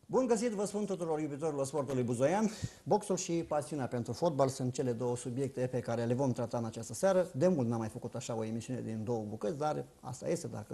Bun găsit, vă spun tuturor iubitorilor sportului buzoian. Boxul și pasiunea pentru fotbal sunt cele două subiecte pe care le vom trata în această seară. De mult n-am mai făcut așa o emisiune din două bucăți, dar asta este, dacă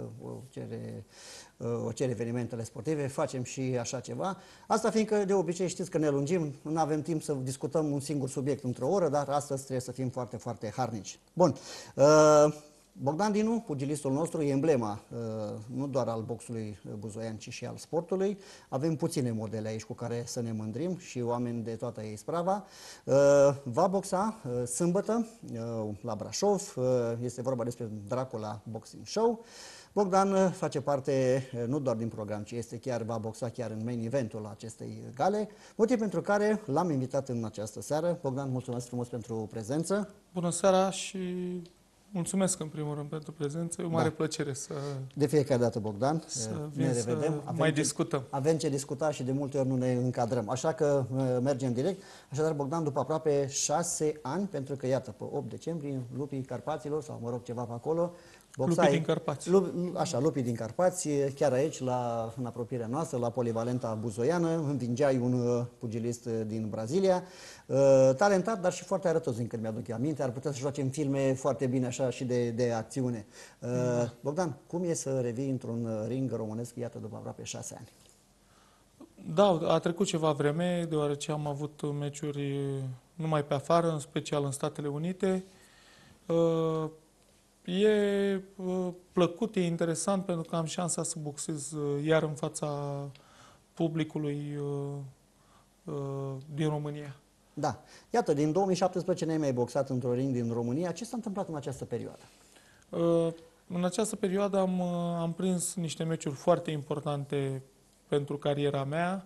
o cer evenimentele sportive, facem și așa ceva. Asta fiindcă de obicei știți că ne lungim, nu avem timp să discutăm un singur subiect într-o oră, dar astăzi trebuie să fim foarte, foarte harnici. Bun. Bogdan Dinu, pugilistul nostru, e emblema nu doar al boxului buzoian, ci și al sportului. Avem puține modele aici cu care să ne mândrim și oameni de toată isprava. Va boxa sâmbătă la Brașov, este vorba despre Dracula Boxing Show. Bogdan face parte nu doar din program, ci va boxa chiar în main eventul acestei gale, motiv pentru care l-am invitat în această seară. Bogdan, mulțumesc frumos pentru prezență. Bună seara și mulțumesc în primul rând pentru prezență. E o mare plăcere să... De fiecare dată, Bogdan, ne revedem. Mai discutăm. Avem ce discuta și de multe ori nu ne încadrăm. Așa că mergem direct. Așadar, Bogdan, după aproape 6 ani, pentru că, iată, pe 8 decembrie, Lupii Carpaților, sau mă rog, ceva pe acolo, Lupii din Carpați. Așa, Lupii din Carpați, chiar aici, în apropierea noastră, la Polivalenta Buzoiană, învingeai un pugilist din Brazilia, talentat, dar și foarte arătos, din când mi-aduc eu aminte, ar putea să joace în filme foarte bine, așa, și de acțiune. Bogdan, cum e să revii într-un ring românesc, iată, după aproape 6 ani? Da, a trecut ceva vreme, deoarece am avut meciuri numai pe afară, în special în Statele Unite. E plăcut, e interesant, pentru că am șansa să boxez iar în fața publicului din România. Da. Iată, din 2017 ne-ai mai boxat într-un ring din România. Ce s-a întâmplat în această perioadă? În această perioadă am prins niște meciuri foarte importante pentru cariera mea.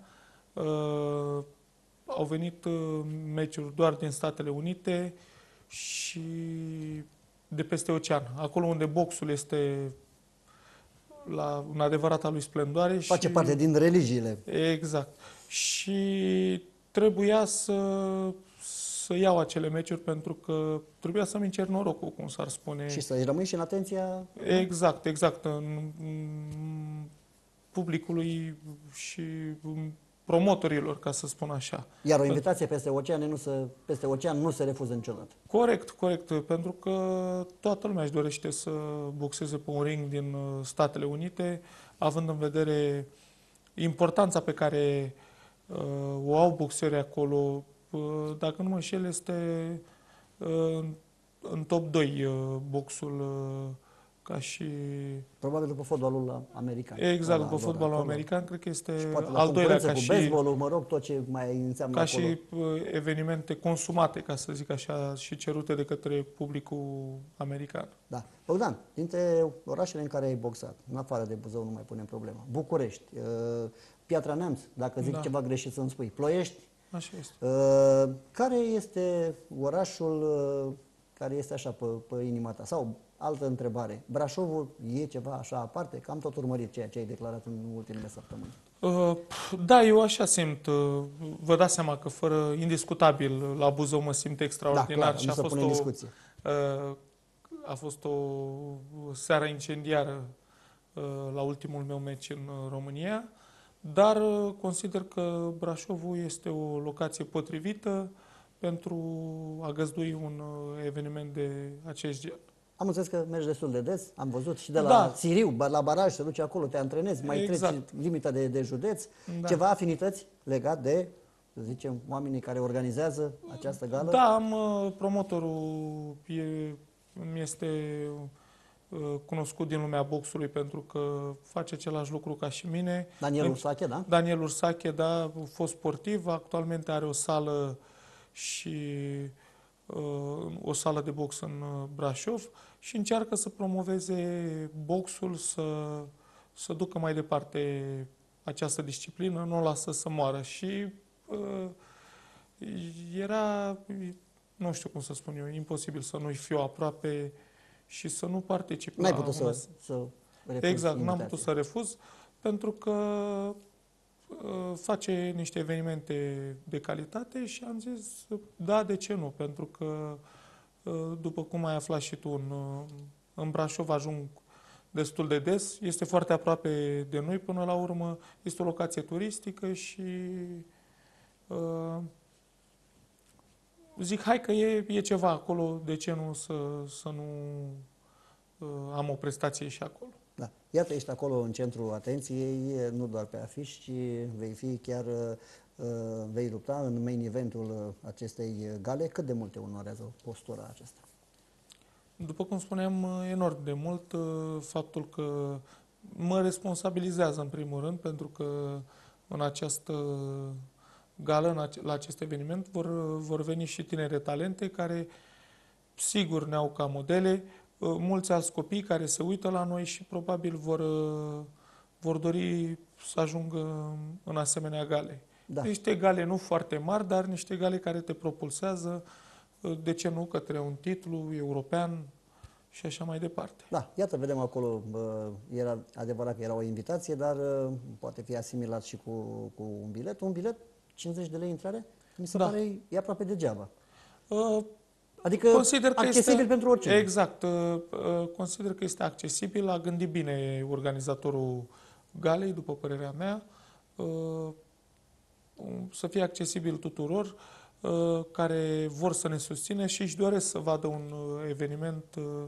Au venit meciuri doar din Statele Unite și de peste ocean. Acolo unde boxul este la un adevărat al lui splendoare. Face parte din religiile. Exact. Și trebuia să iau acele meciuri pentru că trebuia să-mi încerc norocul, cum s-ar spune. Și să-i rămâi și în atenția... Exact, exact. În publicului și promotorilor, ca să spun așa. Iar o invitație peste ocean nu se refuză niciodată. Corect, corect. Pentru că toată lumea își dorește să boxeze pe un ring din Statele Unite, având în vedere importanța pe care o au boxerii acolo. Dacă nu mă înșel, este în top 2 boxul ca și... Probabil după fotbalul american. Exact, după fotbalul american, cred că este al doilea ca cu și... baseball-ul, mă rog, tot ce mai înseamnă ca acolo. Și evenimente consumate, ca să zic așa, și cerute de către publicul american. Da. Bogdan, dintre orașele în care ai boxat, în afară de Buzău, nu mai punem problema, București, Piatra Neamț, dacă zic ceva greșit să-mi spui, Ploiești. Așa este. Care este orașul care este așa pe inima ta? Sau altă întrebare, Brașovul e ceva așa aparte? Că am tot urmărit ceea ce ai declarat în ultimele săptămâni. Da, eu așa simt. Vă dați seama că fără indiscutabil la Buzău mă simt extraordinar. Da, clar, nu se pune în discuție. A fost o seară incendiară la ultimul meu meci în România, dar consider că Brașovul este o locație potrivită pentru a găzdui un eveniment de acest gen. Am înțeles că mergi destul de des, am văzut și de la Siriu, la baraj, te duci acolo, te antrenezi, mai treci limita de județ. Da. Ceva afinități legat de, să zicem, oamenii care organizează această gală? Da, am promotorul, mi este cunoscut din lumea boxului pentru că face același lucru ca și mine. Daniel Ursache, da? Daniel Ursache, da, a fost sportiv, actualmente are o sală și o sală de box în Brașov și încearcă să promoveze boxul, să ducă mai departe această disciplină, nu o lasă să moară. Și era, nu știu cum să spun eu, imposibil să nu-i fiu aproape și să nu particip. N-ai putut să refuzi. Exact, n-am putut să refuz, pentru că face niște evenimente de calitate și am zis, da, de ce nu? Pentru că, după cum ai aflat și tu, în Brașov ajung destul de des. Este foarte aproape de noi până la urmă. Este o locație turistică și zic, hai că e ceva acolo, de ce nu să nu am o prestație și acolo. Da. Iată, ești acolo în centrul atenției, nu doar pe afiș, ci vei fi chiar, vei lupta în main eventul acestei gale. Cât de multe onorează postura aceasta? După cum spuneam, enorm de mult faptul că mă responsabilizează în primul rând, pentru că în această gală, la acest eveniment, vor veni și tinere talente care sigur ne-au ca modele, mulți alți copii care se uită la noi și probabil vor dori să ajungă în asemenea gale. Da. Niște gale nu foarte mari, dar niște gale care te propulsează, de ce nu, către un titlu european și așa mai departe. Da, iată, vedem acolo, era adevărat că era o invitație, dar poate fi asimilat și cu un bilet. Un bilet, 50 de lei intrare? Mi se pare e aproape degeaba. Adică consider că accesibil este, pentru oricine. Exact. Consider că este accesibil. A gândit bine organizatorul galei, după părerea mea, să fie accesibil tuturor care vor să ne susțină și își doresc să vadă un eveniment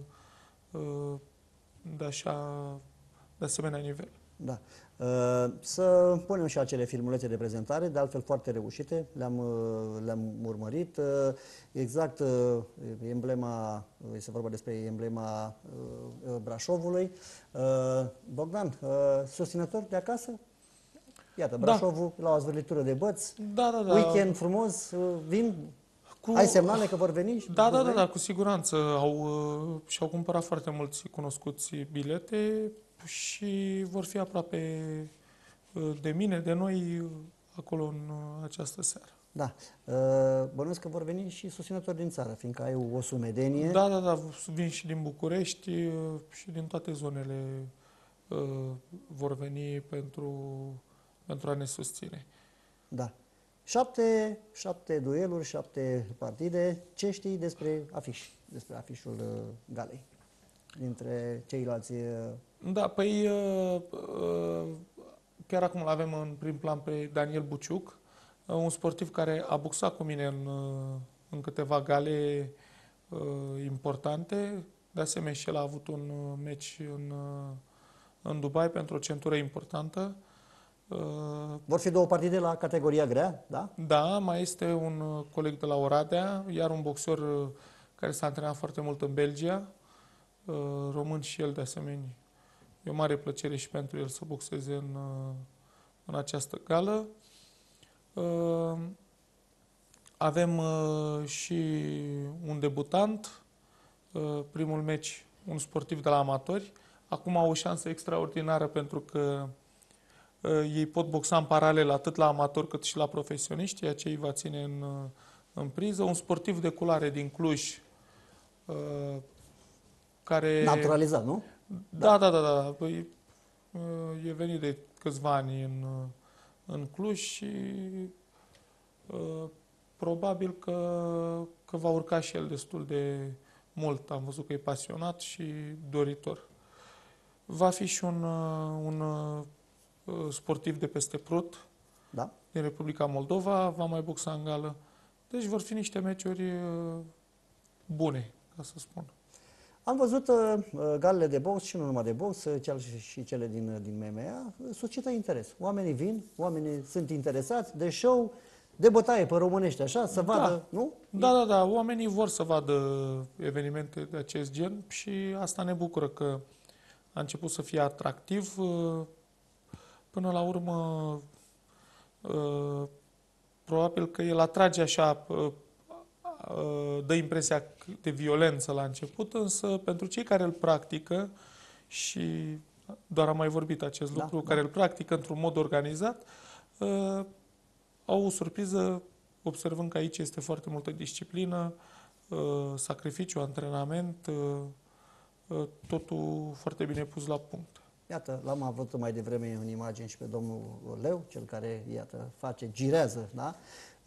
de asemenea nivel. Da. Să punem și acele filmulețe de prezentare, de altfel foarte reușite, le-am urmărit. Exact emblema, este vorba despre emblema Brașovului. Bogdan, susținător de acasă? Iată, Brașovul, la o zvârlitură de băți, weekend frumos, vin, ai semnale că vor veni? Da, cu siguranță. Și-au cumpărat foarte mulți cunoscuți bilete și vor fi aproape de mine, de noi, acolo în această seară. Da. Bănuiesc că vor veni și susținători din țară, fiindcă ai o sumedenie. Da, vin și din București și din toate zonele vor veni pentru a ne susține. Da. 7 dueluri, 7 partide. Ce știi despre afișul galei? Dintre ceilalți... Da, păi chiar acum l-avem în prim plan pe Daniel Buciuc, un sportiv care a boxat cu mine în câteva gale importante. De asemenea, și el a avut un meci în Dubai pentru o centură importantă. Vor fi 2 partide la categoria grea, da? Da, mai este un coleg de la Oradea, iar un boxer care s-a antrenat foarte mult în Belgia, român și el de asemenea. E o mare plăcere și pentru el să boxeze în această gală. Avem și un debutant, primul meci, un sportiv de la amatori. Acum au o șansă extraordinară pentru că ei pot boxa în paralel atât la amatori cât și la profesioniști, ceea ce îi va ține în priză. Un sportiv de culoare din Cluj, care... Naturalizat, nu? Da. Păi, e venit de câțiva ani în Cluj și probabil că va urca și el destul de mult. Am văzut că e pasionat și doritor. Va fi și un sportiv de peste Prut, da, din Republica Moldova, va mai boxa în gală. Deci vor fi niște meciuri bune, ca să spun. Am văzut galele de box și nu numai de box, și cele din MMA, suscită interes. Oamenii vin, oamenii sunt interesați de show, de bătaie pe românește, așa, să vadă, nu? Da. Oamenii vor să vadă evenimente de acest gen și asta ne bucură că a început să fie atractiv. Până la urmă, probabil că el atrage așa, dă impresia de violență la început, însă pentru cei care îl practică, și doar am mai vorbit acest lucru, care îl practică într-un mod organizat, au o surpriză observând că aici este foarte multă disciplină, sacrificiu, antrenament, totul foarte bine pus la punct. Iată, l-am avut mai devreme în imagini și pe domnul Leu, cel care, iată, girează, da?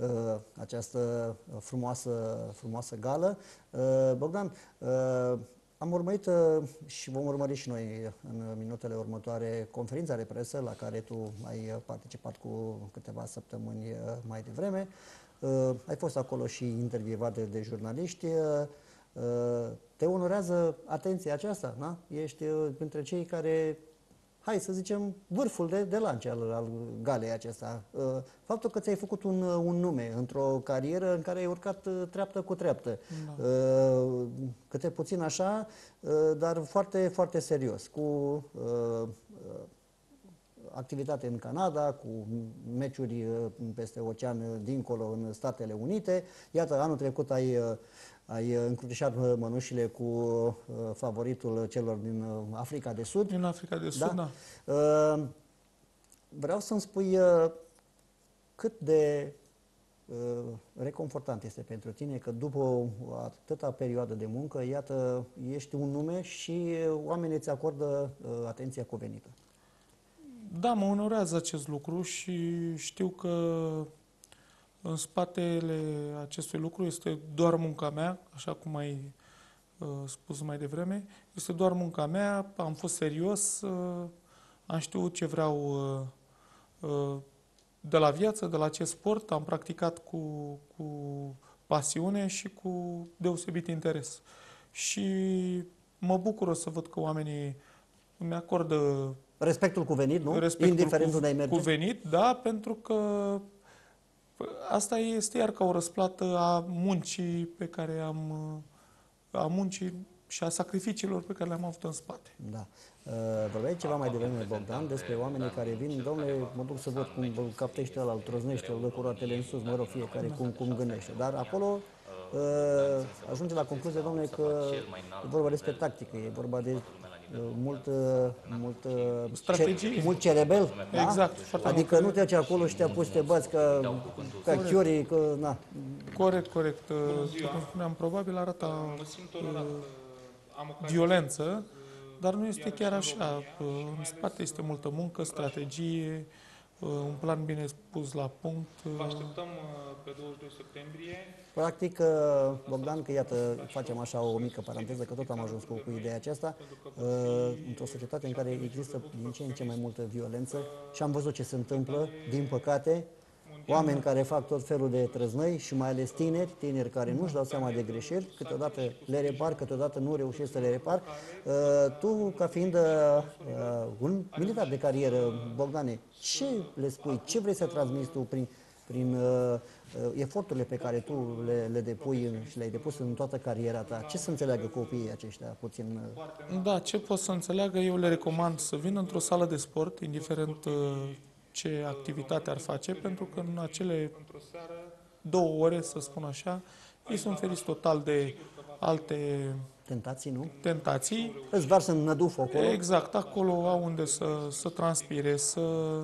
Această frumoasă gală. Bogdan, Am urmărit și vom urmări și noi în minutele următoare conferința de presă la care tu ai participat cu câteva săptămâni mai devreme. Ai fost acolo și intervievat de jurnaliști. Te onorează atenția aceasta, da? Ești printre cei care, hai să zicem, vârful de lance al galei acesta. Faptul că ți-ai făcut un nume într-o carieră în care ai urcat treaptă cu treaptă. Da. Câte puțin așa, dar foarte, foarte serios. Cu activitate în Canada, cu meciuri peste ocean dincolo în Statele Unite. Iată, anul trecut ai încrucișat mănușile cu favoritul celor din Africa de Sud. Din Africa de Sud, da. Vreau să-mi spui cât de reconfortant este pentru tine că după atâta perioadă de muncă, iată, ești un nume și oamenii îți acordă atenția cuvenită. Da, mă onorează acest lucru și știu că în spatele acestui lucru este doar munca mea, așa cum ai spus mai devreme. Este doar munca mea, am fost serios, am știut ce vreau de la viață, de la acest sport, am practicat cu pasiune și cu deosebit interes. Și mă bucură să văd că oamenii îmi acordă respectul cuvenit, nu? Respectul indiferent unde ai merge. Cuvenit, da, pentru că asta este iar ca o răsplată a muncii pe care a muncii și a sacrificiilor pe care le-am avut în spate. Da. Vorbeai ceva mai devreme, Bogdan, despre oamenii care vin, domnule, mă duc să văd cum captește ăla, îl trăznește, îl dă cu roatele în sus, mă rog, fiecare cum gândește. Dar acolo ajunge la concluzie, domnule, că e vorba despre tactică, e vorba de mult cerebel. Exact. Da? Adică nu te duci acolo și te apuci să te bați ca chiorii, că na. Corect. Cum spuneam, probabil arată violență, dar nu este chiar așa. În spate este multă muncă, strategie, un plan bine pus la punct. Vă așteptăm pe 22 septembrie. Practic, Bogdan, că iată, facem așa o mică paranteză, că tot am ajuns cu ideea aceasta, într-o societate în care există din ce în ce mai multă violență și am văzut ce se întâmplă, din păcate, oameni care fac tot felul de trăznăi și mai ales tineri care nu-și dau seama de greșeli, câteodată le repar, câteodată nu reușesc să le repar. Tu, ca fiind un militar de carieră, Bogdane, ce le spui, ce vrei să transmiți tu prin eforturile pe care tu le depui și le-ai depus în toată cariera ta? Ce să înțeleagă copiii aceștia puțin? Da, ce pot să înțeleagă? Eu le recomand să vină într-o sală de sport, indiferent ce activitate ar face, pentru că în acele 2 ore, să spun așa, ei sunt feriți total de alte tentații, nu? Tentații. Îți varsă în năduf acolo? Exact, acolo au unde să transpire, să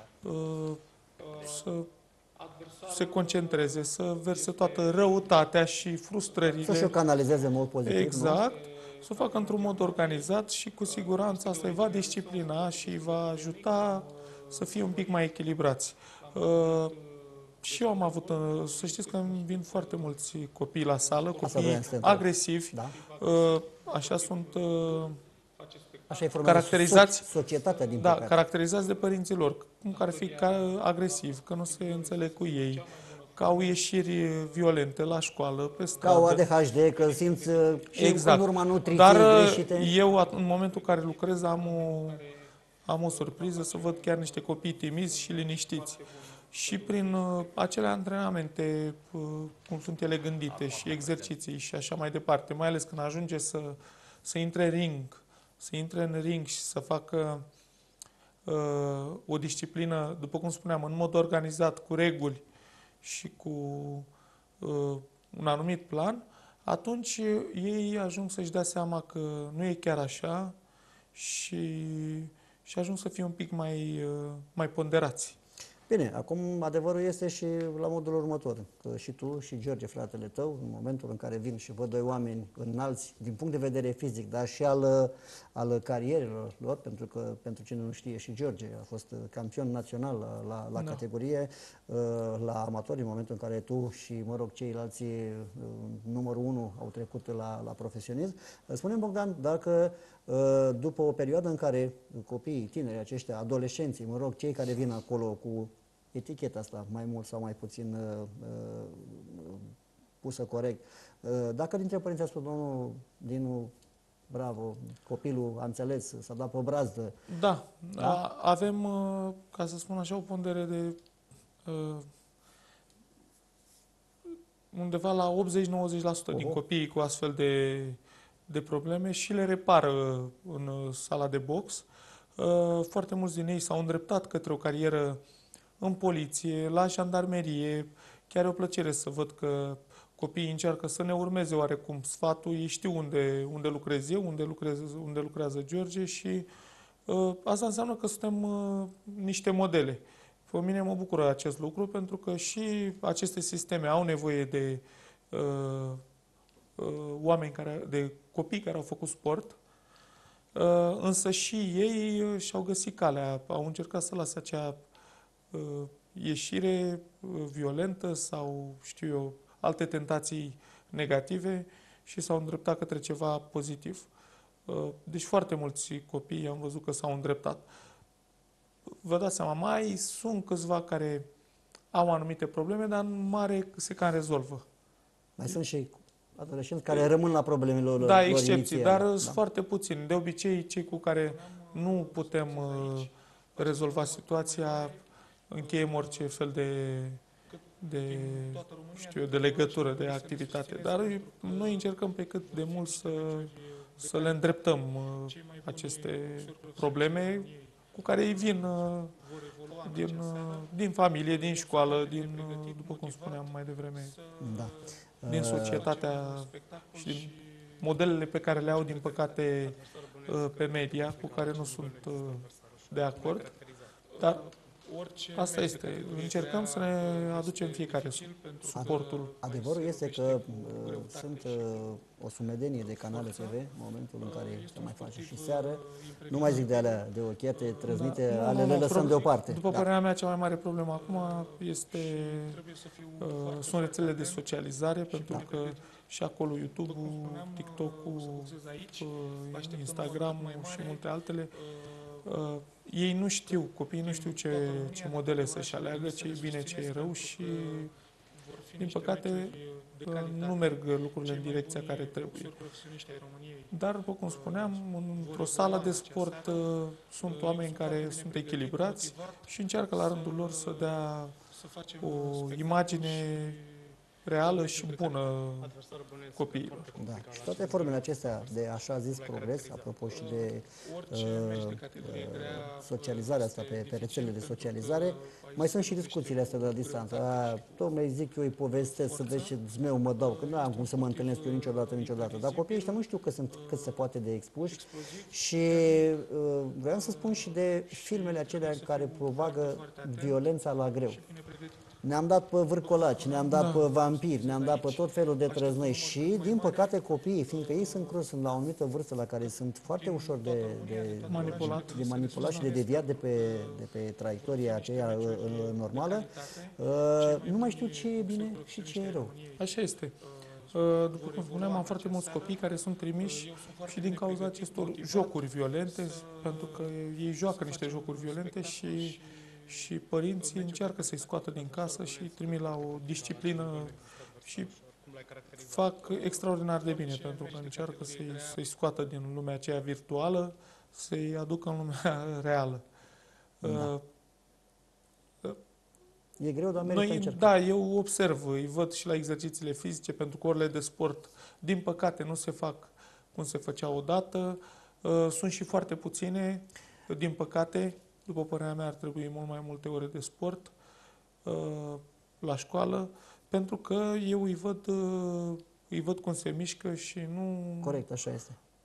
se concentreze, să verse toată răutatea și frustrările. Să-și o canalizeze în mod pozitiv, exact, nu? Să o facă într-un mod organizat și cu siguranță asta îi va disciplina și îi va ajuta să fie un pic mai echilibrați. Și eu am avut, să știți că îmi vin foarte mulți copii la sală, copii agresivi, da? Așa sunt așa caracterizați, societatea din păcate. Caracterizați de părinții lor, cum că ar fi agresiv, că nu se înțeleg cu ei, că au ieșiri violente la școală, pe stradă. Ca o ADHD, că simți exact. în urma nutriției Dar greșite. Eu, în momentul în care lucrez, am o surpriză să văd chiar niște copii timizi și liniștiți. Și prin acele antrenamente, cum sunt ele gândite, și exerciții și așa mai departe, mai ales când ajunge să intre în ring și să facă o disciplină, după cum spuneam, în mod organizat, cu reguli și cu un anumit plan, atunci ei ajung să-și dea seama că nu e chiar așa și ajung să fie un pic mai ponderați. Bine, acum adevărul este și la modul următor, că și tu și George, fratele tău, în momentul în care vin și văd doi oameni înalți din punct de vedere fizic, dar și al carierelor lor, pentru că, pentru cine nu știe, și George a fost campion național la categorie, la amatori, în momentul în care tu și, mă rog, ceilalți numărul 1 au trecut la profesionism. Spune-mi, Bogdan, dacă după o perioadă în care copiii, tinerii aceștia, adolescenții, mă rog, cei care vin acolo cu eticheta asta, mai mult sau mai puțin pusă corect, dacă dintre părinți a spus, domnul Dinu, bravo, copilul a înțeles, s-a dat pe brazdă. Da, avem, ca să spun așa, o pondere de undeva la 80-90% din copiii cu astfel de probleme și le repară în sala de box. Foarte mulți din ei s-au îndreptat către o carieră în poliție, la jandarmerie. Chiar e o plăcere să văd că copiii încearcă să ne urmeze oarecum sfatul. Ei știu unde lucrez eu, unde lucrează George și asta înseamnă că suntem niște modele. Pe mine mă bucură acest lucru pentru că și aceste sisteme au nevoie de oameni de copii care au făcut sport, însă și ei și-au găsit calea, au încercat să lase acea ieșire violentă sau, știu eu, alte tentații negative și s-au îndreptat către ceva pozitiv. Deci foarte mulți copii am văzut că s-au îndreptat. Vă dați seama, mai sunt câțiva care au anumite probleme, dar în mare se cam rezolvă. Mai sunt și adolescenți care rămân la problemele lor. Da, excepții, inițiale. dar sunt foarte puțini. De obicei, cei cu care nu putem rezolva situația, încheiem orice fel de legătură, de activitate. Dar noi încercăm pe cât de mult să le îndreptăm aceste probleme cu care ei vin din familie, din școală, după cum spuneam mai devreme, Da. din societatea și din modelele pe care le au, din păcate, pe media, cu care nu sunt de acord. Dar asta este. Încercăm să ne aducem fiecare suportul. Adevărul este că sunt o sumedenie de canale TV, în momentul în care se mai face și seară. Nu mai zic de alea de ochiate trăznite, le lăsăm deoparte. După părerea mea, cea mai mare problemă acum sunt rețelele de socializare, pentru că și acolo YouTube-ul, TikTok-ul, Instagram-ul și multe altele, ei nu știu, copiii nu știu ce modele să-și aleagă, ce e bine, ce e rău și, din păcate, nu merg lucrurile în direcția care trebuie. Dar, după cum spuneam, într-o sală de sport sunt oameni care sunt echilibrați și încearcă la rândul lor să dea o imagine reală și bună copiilor. Da. Și toate formele acestea de așa zis progres, apropo și de socializarea asta pe rețelele de socializare, mai sunt și discuțiile astea de la distanță. Dom'le, zic eu, îi povestesc să vezi ce zmeu mă dau, că nu am cum să mă întâlnesc eu niciodată. Dar copiii ăștia nu știu că sunt cât se poate de expuși și vreau să spun și de filmele acelea care provagă violența la greu. Ne-am dat pe vârcolaci, ne-am dat pe vampiri, ne-am dat pe tot felul de trăznăi și, din păcate, copiii, fiindcă ei sunt cruzi, sunt la o anumită vârstă la care sunt foarte ușor de manipulat și de deviat de pe traiectoria aceea normală, nu mai știu ce e bine și ce e rău. Așa este. După cum spuneam, am foarte mulți copii care sunt trimiși și din cauza acestor jocuri violente, pentru că ei joacă niște jocuri violente și părinții încearcă să-i scoată din casă și îi trimit la o disciplină și fac extraordinar de bine, pentru că încearcă să-i scoată din lumea aceea virtuală, să-i aducă în lumea reală. Da. E greu, dar merită încercat. Da, eu observ, îi văd și la exercițiile fizice, pentru că orele de sport, din păcate, nu se fac cum se făcea odată. Sunt și foarte puține, din păcate. După părerea mea, ar trebui mult mai multe ore de sport la școală, pentru că eu îi văd cum se mișcă și nu... Corect, așa este.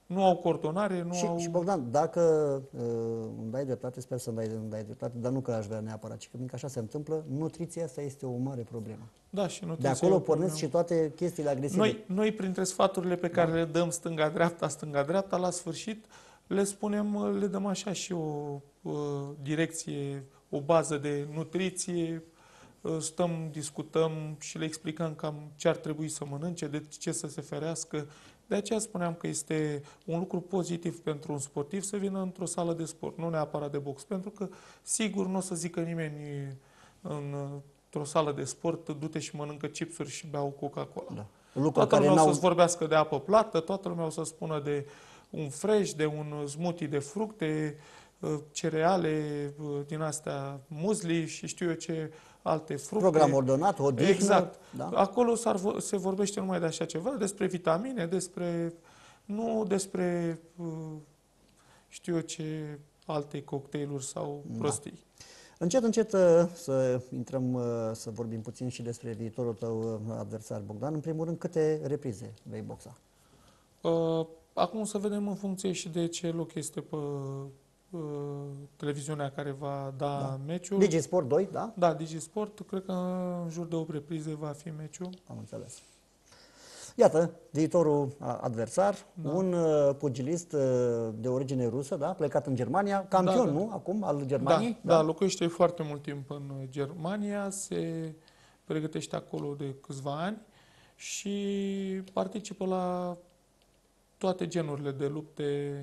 Nu au coordonare, nu au... Și Bogdan, dacă îmi dai dreptate, sper să îmi dai dreptate, dar nu că aș vrea neapărat, ci că fiindcă așa se întâmplă, nutriția asta este o mare problemă. Da, și De nutriția e acolo o pornesc problemă. și toate chestiile agresive. Noi, printre sfaturile pe care le dăm stânga-dreapta, la sfârșit le spunem, le dăm așa și o direcție, o bază de nutriție, stăm, discutăm și le explicăm cam ce ar trebui să mănânce, de ce să se ferească. De aceea spuneam că este un lucru pozitiv pentru un sportiv să vină într-o sală de sport, nu neapărat de box, pentru că sigur nu o să zică nimeni într-o sală de sport, du-te și mănâncă chipsuri și beau Coca-Cola. Da. Lucru Toată care lumea o n-au... să-ți vorbească de apă plată, toată lumea o să spună de un fresh, de un smoothie de fructe, cereale din astea, muesli și știu eu ce alte fructe. Program ordonat, odihnă. Exact. Da? Acolo se vorbește numai de așa ceva, despre vitamine, nu despre știu eu ce alte cocktailuri sau prostii. Încet, încet să intrăm, să vorbim puțin și despre viitorul tău adversar, Bogdan. În primul rând, câte reprize vei boxa? Acum să vedem în funcție și de ce loc este pe televiziunea care va da meciul. DigiSport 2, da? Da, DigiSport. Cred că în jur de 8 reprize va fi meciul. Am înțeles. Iată, viitorul adversar, un pugilist de origine rusă, da? Plecat în Germania, campion, nu? Acum, al Germaniei? Da, locuiește foarte mult timp în Germania, se pregătește acolo de câțiva ani și participă la toate genurile de lupte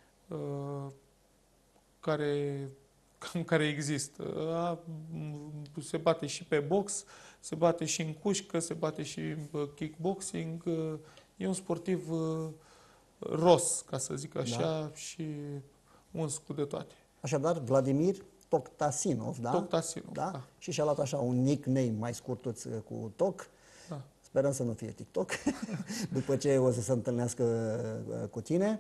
care există. Se bate și pe box, se bate și în cușcă, se bate și în kickboxing. E un sportiv ros, ca să zic așa, și uns cu de toate. Așadar, Vladimir Toktasinov, da? Toktasinov, da. Și și-a luat așa un nickname mai scurtuț cu Tok. Da. Sperăm să nu fie TikTok, după ce o să se întâlnească cu tine.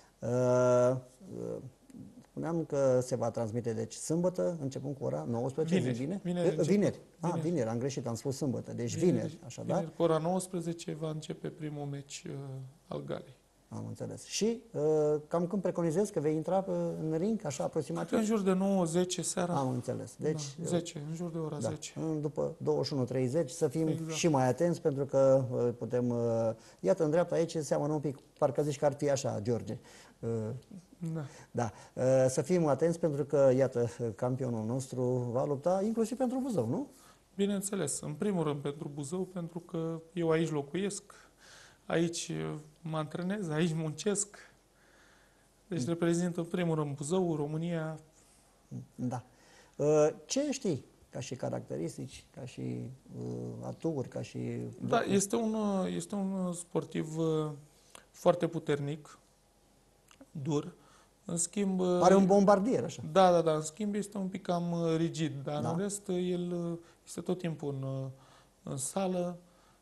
Spuneam că se va transmite, deci, sâmbătă, începând cu ora 19, vineri. Vineri, am greșit, am spus sâmbătă, deci vineri, așadar. Vineri, cu ora 19 va începe primul meci al galei. Am înțeles. Și cam când preconizezi că vei intra în ring, așa aproximativ? În jur de 9-10 seara. Am înțeles. Deci, da, 10, în jur de ora 10. După 21:30 să fim și mai atenți, pentru că putem... Iată, în dreapta aici seamănă un pic, parcă zici că ar fi așa, George. Da. Să fim atenți, pentru că, iată, campionul nostru va lupta inclusiv pentru Buzău, nu? Bineînțeles. În primul rând pentru Buzău, pentru că eu aici locuiesc, aici mă antrenez, aici muncesc. Deci reprezint în primul rând Buzău, România. Da. Ce știi ca și caracteristici, ca și aturi, ca și... Da, este un sportiv foarte puternic, dur. În schimb... Are un bombardier, așa. Da. În schimb este un pic cam rigid, dar în rest el este tot timpul în sală,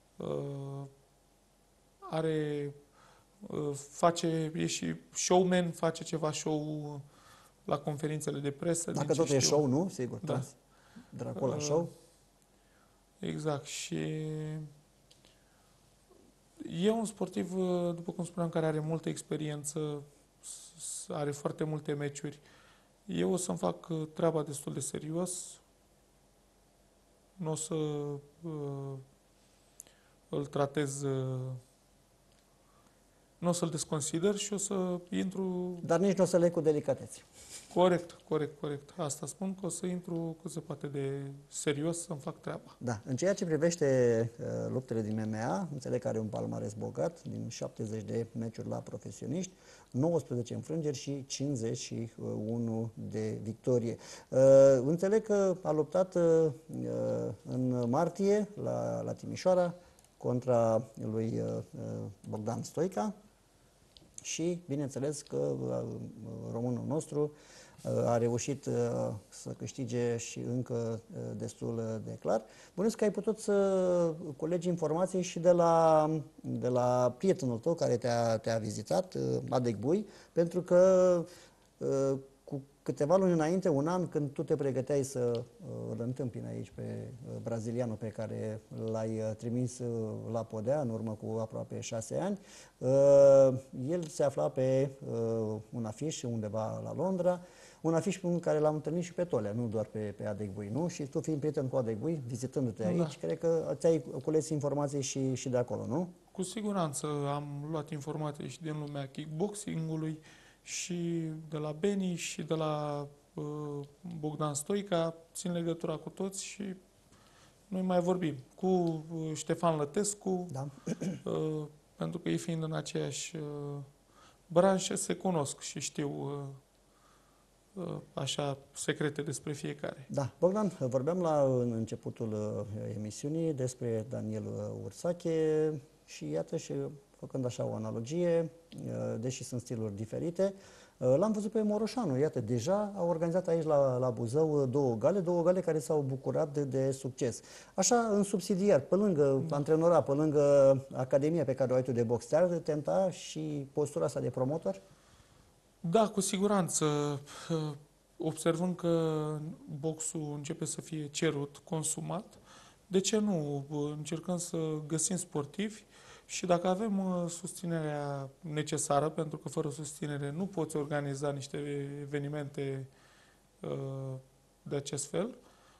e și showman, face ceva show la conferințele de presă. Dacă tot e show, nu? Sigur, da. Dracula show. Exact. Și e un sportiv, după cum spuneam, care are multă experiență, are foarte multe meciuri. Eu o să-mi fac treaba destul de serios. Nu o să îl tratez, nu o să-l desconsider și o să intru... Dar nici nu o să le cu delicatețe. Corect. Asta spun, că o să intru cât se poate de serios să-mi fac treaba. Da. În ceea ce privește luptele din MMA, înțeleg că are un palmares bogat, din 70 de meciuri la profesioniști, 19 înfrângeri și 51 de victorie. Înțeleg că a luptat în martie la Timișoara contra lui Bogdan Stoica și, bineînțeles, că românul nostru a reușit să câștige și încă destul de clar. Bănuiesc că ai putut să colegi informații și de la prietenul tău care te-a vizitat, Adec Bui, pentru că cu câteva luni înainte, un an, când tu te pregăteai să îl întâmpini aici pe brazilianul pe care l-ai trimis la Podea în urmă cu aproape 6 ani, el se afla pe un afiș undeva la Londra, un afiș în care l-am întâlnit și pe Tolea, nu doar pe Adecbui, nu? Și tu fiind prieten cu Adecbui, vizitându-te aici, cred că ți-ai cules informații și de acolo, nu? Cu siguranță am luat informații și din lumea kickboxingului și de la Beni și de la Bogdan Stoica, țin legătura cu toți și noi mai vorbim cu Ștefan Lătescu, Da. pentru că ei fiind în aceeași branșă se cunosc și știu așa secrete despre fiecare. Da, Bogdan, vorbeam în începutul emisiunii despre Daniel Ursache și iată și făcând așa o analogie, deși sunt stiluri diferite, l-am văzut pe Moroșanu, iată, deja a organizat aici la Buzău două gale care s-au bucurat de succes. Așa, în subsidiar, pe lângă antrenorat, pe lângă academia pe care o ai tu de box, te-ar tenta și postura asta de promotor? Da, cu siguranță. Observând că boxul începe să fie cerut, consumat, de ce nu? Încercăm să găsim sportivi și dacă avem susținerea necesară, pentru că fără susținere nu poți organiza niște evenimente de acest fel,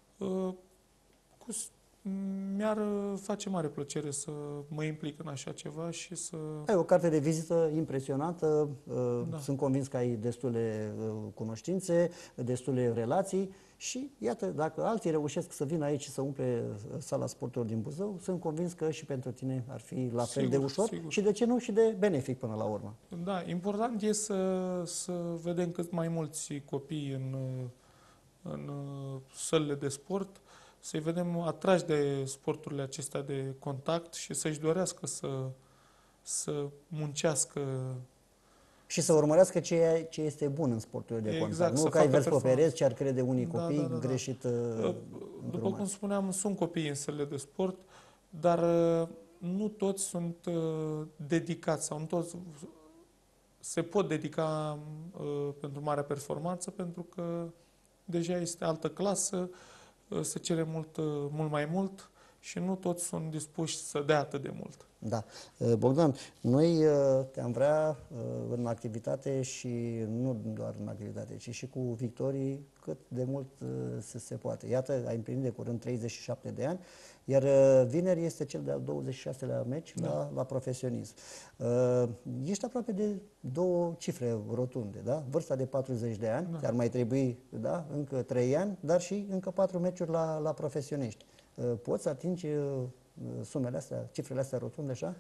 mi-ar face mare plăcere să mă implic în așa ceva și să... Ai o carte de vizită impresionantă, Da. sunt convins că ai destule cunoștințe, destule relații și iată, dacă alții reușesc să vină aici și să umple sala sporturilor din Buzău, sunt convins că și pentru tine ar fi la fel de ușor și de ce nu și de benefic până la urmă. Da, important e să vedem cât mai mulți copii în sălile de sport, să-i vedem atrași de sporturile acestea de contact și să-și dorească să muncească. Și să urmărească ce este bun în sporturile de Exact, contact. Nu să că ai facă verscoperezi ce ar crede unii Da, copii da, da, da. greșit După cum spuneam, sunt copii în sălile de sport, dar nu toți sunt dedicați sau nu toți se pot dedica pentru marea performanță, pentru că deja este altă clasă, se cere mult mai mult și nu toți sunt dispuși să dea atât de mult. Da. Bogdan, noi te-am vrea în activitate și nu doar în activitate, ci și cu victorii cât de mult se poate. Iată, ai împlinit de curând 37 de ani, iar vineri este cel de-al 26-lea meci la profesionism. Ești aproape de două cifre rotunde, da? Vârsta de 40 de ani, ți-ar mai trebui încă 3 ani, dar și încă 4 meciuri la profesioniști. Poți atinge sumele astea, cifrele astea rotunde așa?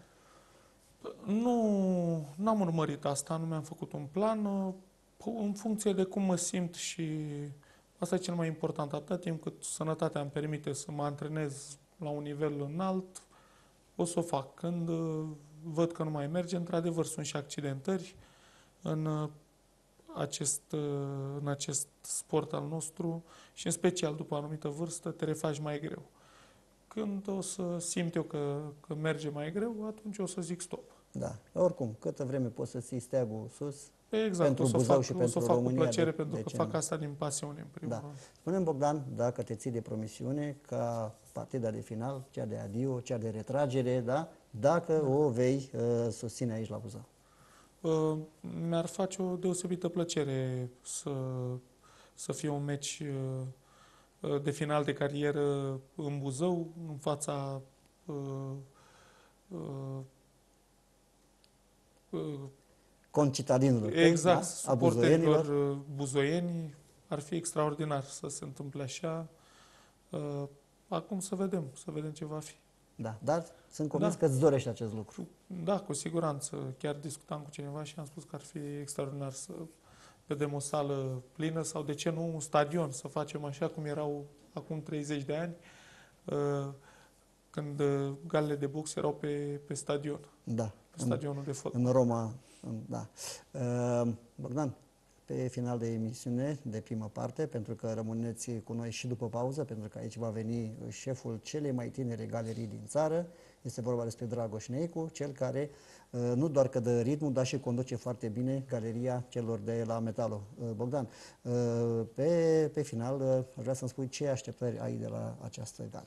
N-am urmărit asta, nu mi-am făcut un plan. În funcție de cum mă simt și asta e cel mai important, atât timp cât sănătatea îmi permite să mă antrenez la un nivel înalt, o să o fac. Când văd că nu mai merge, într-adevăr sunt și accidentări în acest sport al nostru și în special după o anumită vârstă te refaci mai greu. Când o să simt eu că merge mai greu, atunci o să zic stop. Da. Oricum, câtă vreme poți să ții steagul sus, Exact, pentru Buzău și pentru o să fac România, cu plăcere, pentru că ce fac nu? asta din pasiune, în primul rând. Spune-mi, Bogdan, dacă te ții de promisiune ca partida de final, cea de adio, cea de retragere, da? Dacă o vei susține aici la Buzău. Mi-ar face o deosebită plăcere să fie un meci de final de carieră în Buzău, în fața concitadinilor, exact, da? A buzoienilor. suporterilor buzoieni. Ar fi extraordinar să se întâmple așa. Acum să vedem ce va fi. Da, dar sunt convins că îți dorești acest lucru. Da, cu siguranță. Chiar discutam cu cineva și am spus că ar fi extraordinar să vedem o sală plină sau, de ce nu, un stadion, să facem așa cum erau acum 30 de ani, când galele de box erau pe stadion. Da. Pe stadionul de fotbal. În Roma, da. Bogdan, pe final de emisiune, de primă parte, pentru că rămâneți cu noi și după pauză, pentru că aici va veni șeful celei mai tinere galerii din țară. Este vorba despre Dragoș Neicu, cel care nu doar că dă ritmul, dar și conduce foarte bine galeria celor de la Metalo. Bogdan, pe final, vreau să-mi spui ce așteptări ai de la această gală.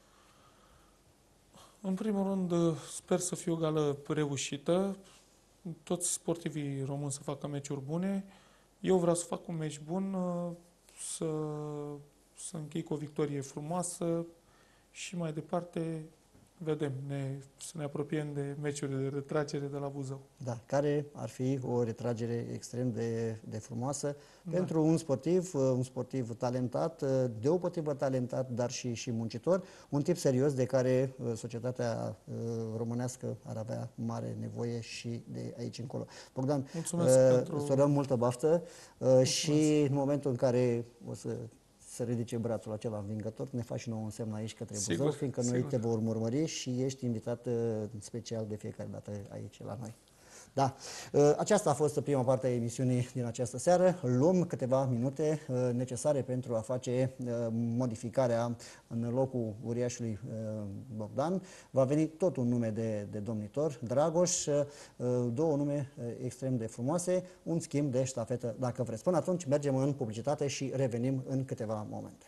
În primul rând, sper să fie o gală reușită, toți sportivii români să facă meciuri bune. Eu vreau să fac un meci bun, să, să închei cu o victorie frumoasă și mai departe vedem, să ne apropiem de meciurile de retragere de la Buzău. Da, care ar fi o retragere extrem de frumoasă pentru un sportiv talentat, deopotrivă talentat, dar și muncitor, un tip serios de care societatea românească ar avea mare nevoie și de aici încolo. Bogdan, îți urăm multă baftă și în momentul în care o să ridice brațul acela învingător, ne faci și nouă un semn aici către Buzău, fiindcă noi te vom urmări și ești invitat special de fiecare dată aici la noi. Da, aceasta a fost prima parte a emisiunii din această seară. Luăm câteva minute necesare pentru a face modificarea în locul uriașului Bogdan. Va veni tot un nume de domnitor, Dragoș, două nume extrem de frumoase, un schimb de ștafetă, dacă vreți. Până atunci mergem în publicitate și revenim în câteva momente.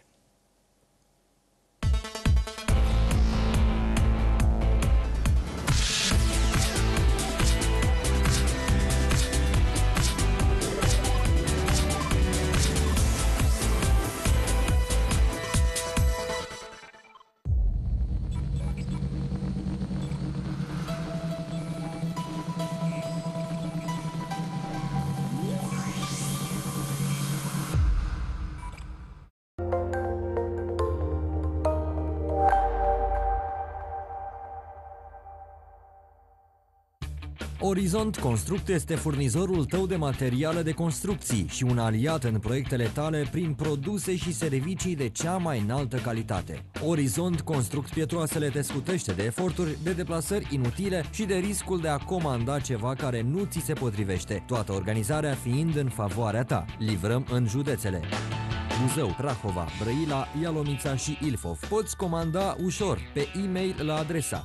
Orizont Construct este furnizorul tău de materiale de construcții și un aliat în proiectele tale prin produse și servicii de cea mai înaltă calitate. Orizont Construct Pietroasele te scutește de eforturi, de deplasări inutile și de riscul de a comanda ceva care nu ți se potrivește, toată organizarea fiind în favoarea ta. Livrăm în județele Buzău, Prahova, Brăila, Ialomița și Ilfov. Poți comanda ușor pe e-mail la adresa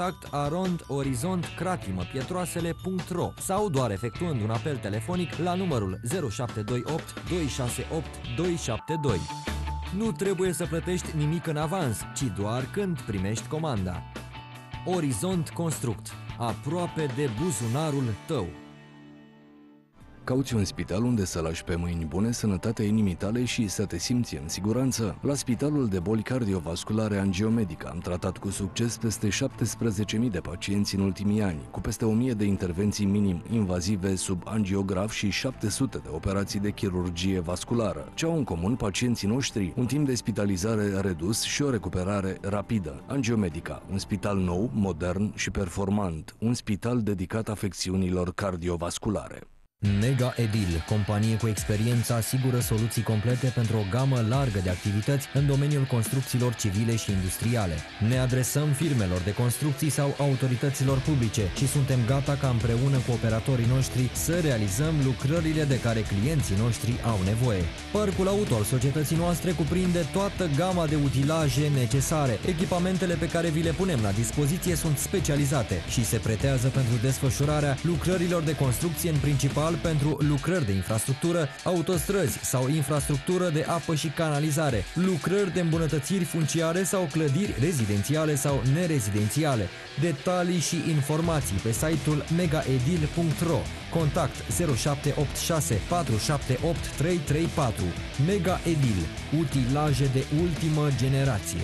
contact@orizontkratimoPietroasele.ro sau doar efectuând un apel telefonic la numărul 0728 268 272. Nu trebuie să plătești nimic în avans, ci doar când primești comanda. Orizont Construct, aproape de buzunarul tău. Cauți un spital unde să lași pe mâini bune sănătatea inimii tale și să te simți în siguranță? La Spitalul de Boli Cardiovasculare Angiomedica am tratat cu succes peste 17.000 de pacienți în ultimii ani, cu peste 1000 de intervenții minim-invazive sub angiograf și 700 de operații de chirurgie vasculară. Ce au în comun pacienții noștri? Un timp de spitalizare redus și o recuperare rapidă. Angiomedica, un spital nou, modern și performant, un spital dedicat afecțiunilor cardiovasculare. Mega Edil, companie cu experiență, asigură soluții complete pentru o gamă largă de activități în domeniul construcțiilor civile și industriale. Ne adresăm firmelor de construcții sau autorităților publice și suntem gata ca împreună cu operatorii noștri să realizăm lucrările de care clienții noștri au nevoie. Parcul auto al societății noastre cuprinde toată gama de utilaje necesare. Echipamentele pe care vi le punem la dispoziție sunt specializate și se pretează pentru desfășurarea lucrărilor de construcție, în principal pentru lucrări de infrastructură, autostrăzi sau infrastructură de apă și canalizare, lucrări de îmbunătățiri funciare sau clădiri rezidențiale sau nerezidențiale. Detalii și informații pe site-ul megaedil.ro. Contact 0786 478 334. Mega Edil, utilaje de ultimă generație.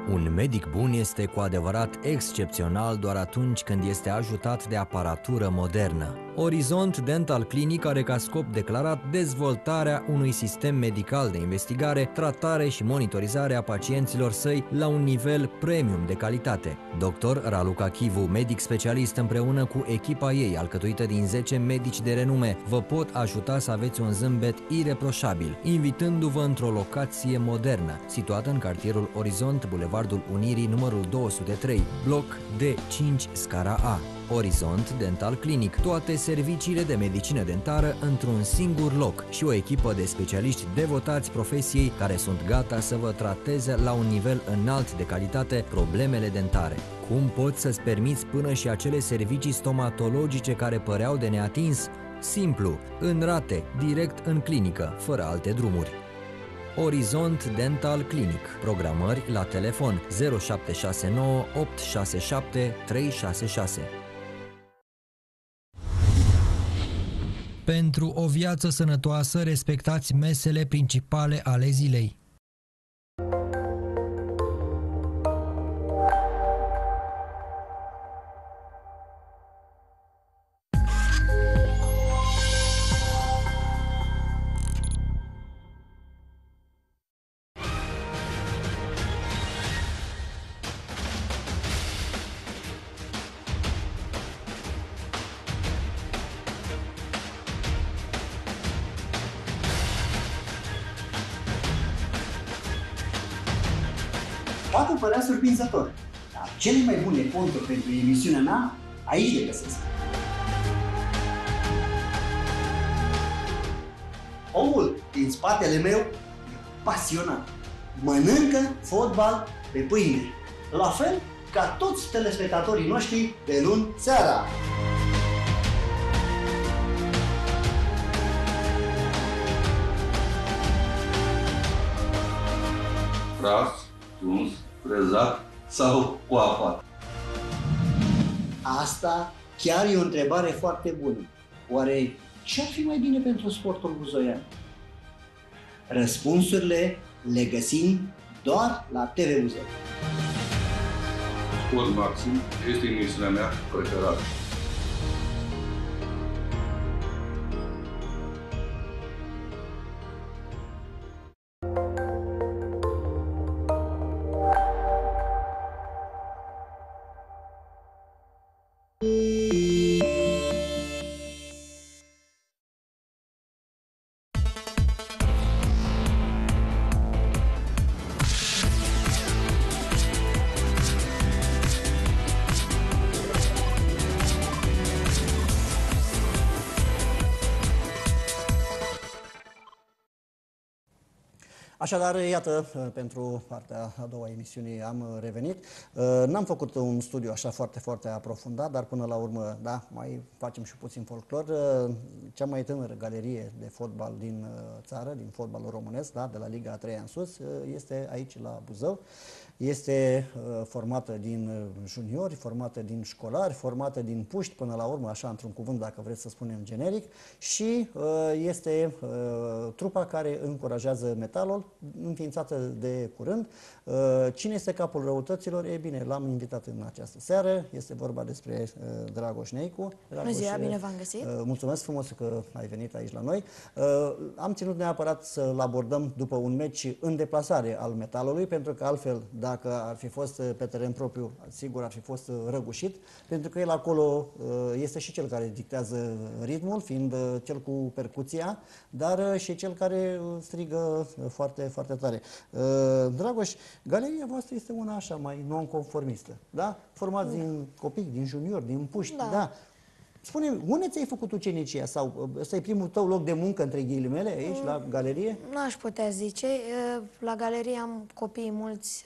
Un medic bun este cu adevărat excepțional doar atunci când este ajutat de aparatură modernă. Orizont Dental Clinic are ca scop declarat dezvoltarea unui sistem medical de investigare, tratare și monitorizare a pacienților săi la un nivel premium de calitate. Dr. Raluca Chivu, medic specialist împreună cu echipa ei, alcătuită din 10 medici de renume, vă pot ajuta să aveți un zâmbet ireproșabil, invitându-vă într-o locație modernă, situată în cartierul Orizont, Bulevardul Unirii, numărul 203, bloc D5, scara A. Orizont Dental Clinic, toate serviciile de medicină dentară într-un singur loc și o echipă de specialiști devotați profesiei care sunt gata să vă trateze la un nivel înalt de calitate problemele dentare. Cum poți să-ți permiți până și acele servicii stomatologice care păreau de neatins? Simplu, în rate, direct în clinică, fără alte drumuri. Orizont Dental Clinic. Programări la telefon 0769 867 366. Pentru o viață sănătoasă, respectați mesele principale ale zilei. Poate părea surprinzător, dar cele mai bune conturi pentru emisiunea mea aici le găsesc. Omul din spatele meu e pasionat. Mănâncă fotbal pe pâine, la fel ca toți telespectatorii noștri de luni seara. Pras, tuns, frezat sau coapat? Asta chiar e o întrebare foarte bună. Oare ce ar fi mai bine pentru sportul buzoian? Răspunsurile le găsim doar la TV Buzău. Sport Maxim este emisiunea mea preferată. Așadar, iată, pentru partea a doua emisiunii am revenit. N-am făcut un studiu așa foarte aprofundat, dar până la urmă, da, mai facem și puțin folclor. Cea mai tânără galerie de fotbal din țară, din fotbalul românesc, da, de la Liga a 3-a în sus, este aici la Buzău. Este formată din juniori, formată din școlari, formată din puști, până la urmă, așa într-un cuvânt, dacă vreți să spunem generic, și este trupa care încurajează metalul, înființată de curând. Cine este capul răutăților? E bine, l-am invitat în această seară. Este vorba despre Dragoș Neicu. Bună ziua, bine v-am găsit. Mulțumesc frumos că ai venit aici la noi. Am ținut neapărat să-l abordăm după un meci în deplasare al metalului, pentru că altfel, dacă ar fi fost pe teren propriu, sigur ar fi fost răgușit, pentru că el acolo este și cel care dictează ritmul, fiind cel cu percuția, dar și cel care strigă foarte tare. Dragoș, galeria voastră este una așa mai non-conformistă, da? Formați din copii, din juniori, din puști, da? Spune-mi, unde ți-ai făcut ucenicia? Sau ăsta e primul tău loc de muncă, între ghilimele, aici, la galerie? N-aș putea zice. La galerie am copii mulți,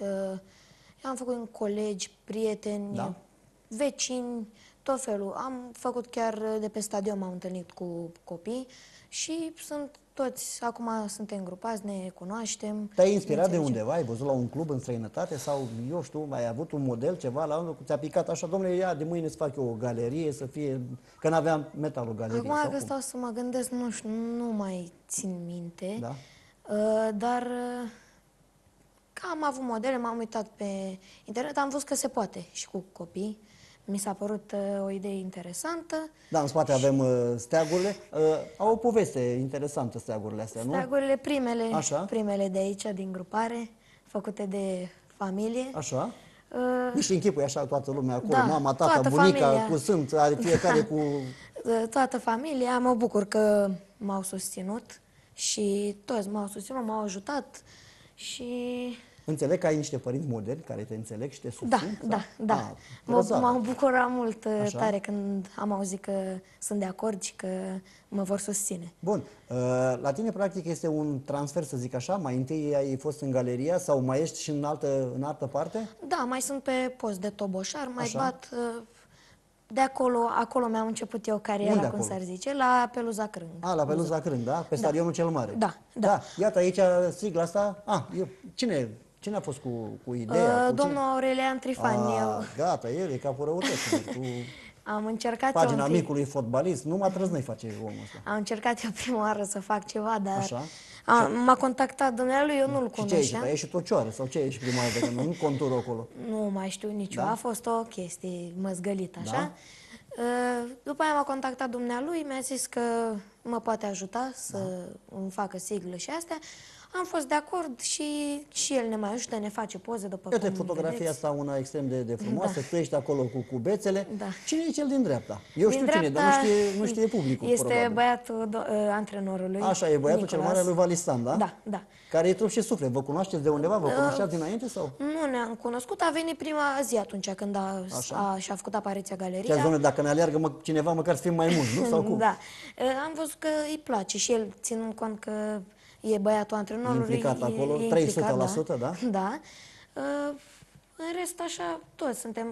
am făcut colegi, prieteni, Da. vecini, tot felul. Am făcut chiar de pe stadion, m-am întâlnit cu copii și sunt toți, acum suntem grupați, ne cunoaștem. Te-ai inspirat de înțelegem. undeva? Ai văzut la un club în străinătate? Sau, eu știu, ai avut un model, ceva, la unul ți-a picat așa, domnule, ia de mâine să fac eu o galerie, să fie... Că n-aveam metalul galerie. Acum sau că cum? stau să mă gândesc, nu știu, nu mai țin minte, Da? dar am avut modele, m-am uitat pe internet, am văzut că se poate și cu copii. Mi s-a părut o idee interesantă. Da, în spate avem steagurile. Au o poveste interesantă steagurile astea, nu? Steagurile Așa. primele de aici, din grupare, făcute de familie. Așa. Nici închipui așa toată lumea acolo, Da, mama, tata, toată bunica, familia. cu sunt, are fiecare cu... Toată familia, mă bucur că m-au susținut și toți m-au susținut, m-au ajutat și... Înțeleg că ai niște părinți modeli care te înțeleg și te Da, susțin? da. Ah, Mă grozav. bucura mult Așa. tare când am auzit că sunt de acord și că mă vor susține. Bun, la tine practic este un transfer, să zic așa, mai întâi ai fost în galeria sau mai ești și în altă parte? Da, mai sunt pe post de toboșar, mai Așa. bat de acolo mi-am început eu Unde cariera, cum acolo? s-ar zice, la Peluza Crâng. La Peluza Crâng, da? Pe stadionul cel mare. Da. Iată aici sigla asta. Cine a fost cu ideea? Cu Domnul Aurelian Trifani, eu Gata, el e capul răutății. Cu am încercat pagina eu întâi. micului fotbalist, numai trăznăi face omul ăsta. Am încercat eu prima oară să fac ceva, dar Așa. m-a contactat dumnealui, eu nu-l Și ce ești? cunoșteam. Ai ieșit o cioară sau ce ești prima dată? Că nu contură acolo. Nu mai știu nicio, Da? a fost o chestie măzgălită, așa. Da? După aia m-a contactat dumnealui, mi-a zis că mă poate ajuta să Da. îmi facă siglă și astea. Am fost de acord și el ne mai ajută, ne face poze după Uite, cum fotografia vedeți. asta una extrem de frumoasă, Da. tu ești acolo cu cubețele. Da. Cine e cel din dreapta? Eu Din știu cine, dar nu știe publicul, Este probabil. băiatul antrenorului. Așa, e băiatul cel Nicolas. mare al lui Valistan, da? Da. Care e trup și suflet. Vă cunoașteți de undeva? Vă cunoșteați dinainte sau? Nu ne-am cunoscut, a venit prima zi atunci când și-a făcut apariția Chiar, galeria. domnule, dacă ne aleargă cineva, măcar să fim mai mulți, nu? Sau cum? Da. Am văzut că îi place și el, ținând cont că e băiatul antrenorului. Implicat acolo, e 300%, da? Da. În rest, așa, toți suntem,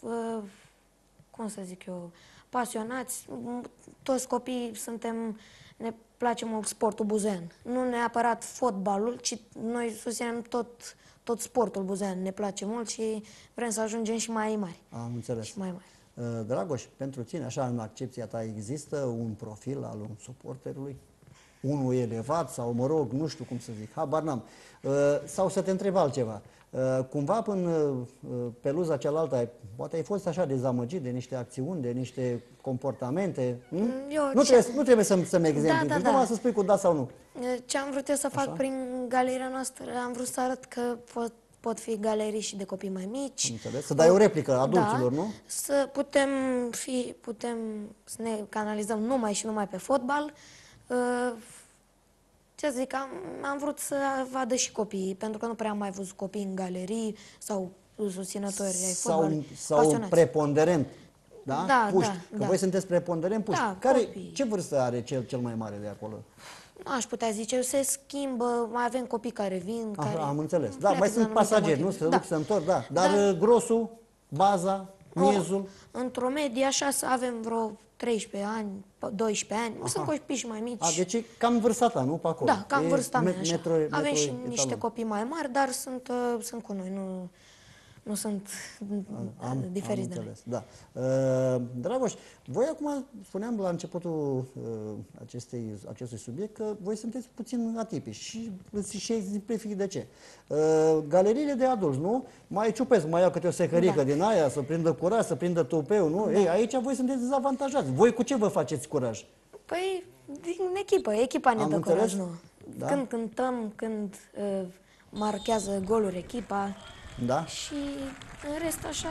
cum să zic eu, pasionați. Toți copiii ne place mult sportul buzean. Nu neapărat fotbalul, ci noi susținem tot sportul buzean. Ne place mult și vrem să ajungem și mai mari. Am înțeles. Și mai mari. Dragoș, pentru tine, așa, în accepția ta, există un profil al unui suporterului? Unul elevat sau, mă rog, nu știu cum să zic, habar n-am. Sau să te întreb altceva. Cumva până peluza cealaltă, poate ai fost așa dezamăgit de niște acțiuni, de niște comportamente? Nu trebuie să-mi exemplifici, numai să spui cu da sau nu. Ce am vrut eu să fac prin galeria noastră, am vrut să arăt că pot fi galerii și de copii mai mici. Înțeles? Să dai o replică adulților, nu? Să putem să ne canalizăm numai și numai pe fotbal. Ce zic, am vrut să vadă și copiii, pentru că nu prea am mai văzut copii în galerii sau susținători ai fotbalului. Sau preponderent, da? Da, puști. da, Că da. voi sunteți preponderent puști. Da, Care, copii. ce vârstă are cel mai mare de acolo? Aș putea zice, se schimbă, mai avem copii care vin, care Am înțeles. Da, pleacă mai din sunt anumite pasageri, motive. nu? Se duc, se întorc, da. Dar grosul, baza, miezul... Într-o medie, așa, să avem vreo 13 ani, 12 ani. Sunt copii și mai mici. Deci e cam vârsta ta, nu? Pe acolo. Da, cam vârsta mea, așa. Avem și etalon. niște copii mai mari, dar sunt cu noi, nu sunt diferiți de noi. Înțeles, da. Dragoș, voi acum, spuneam la începutul acestui subiect că voi sunteți puțin atipici și exemplific de ce. Galeriile de adulți, nu? Mai ciupesc, mai iau câte o secărică din aia, să prindă curaj, să prindă tupeu, nu? Ei, aici voi sunteți dezavantajați. Voi cu ce vă faceți curaj? Păi, din echipă. Echipa ne dă curaj, nu? Da? Când cântăm, când marchează goluri echipa. Da? Și în rest, așa,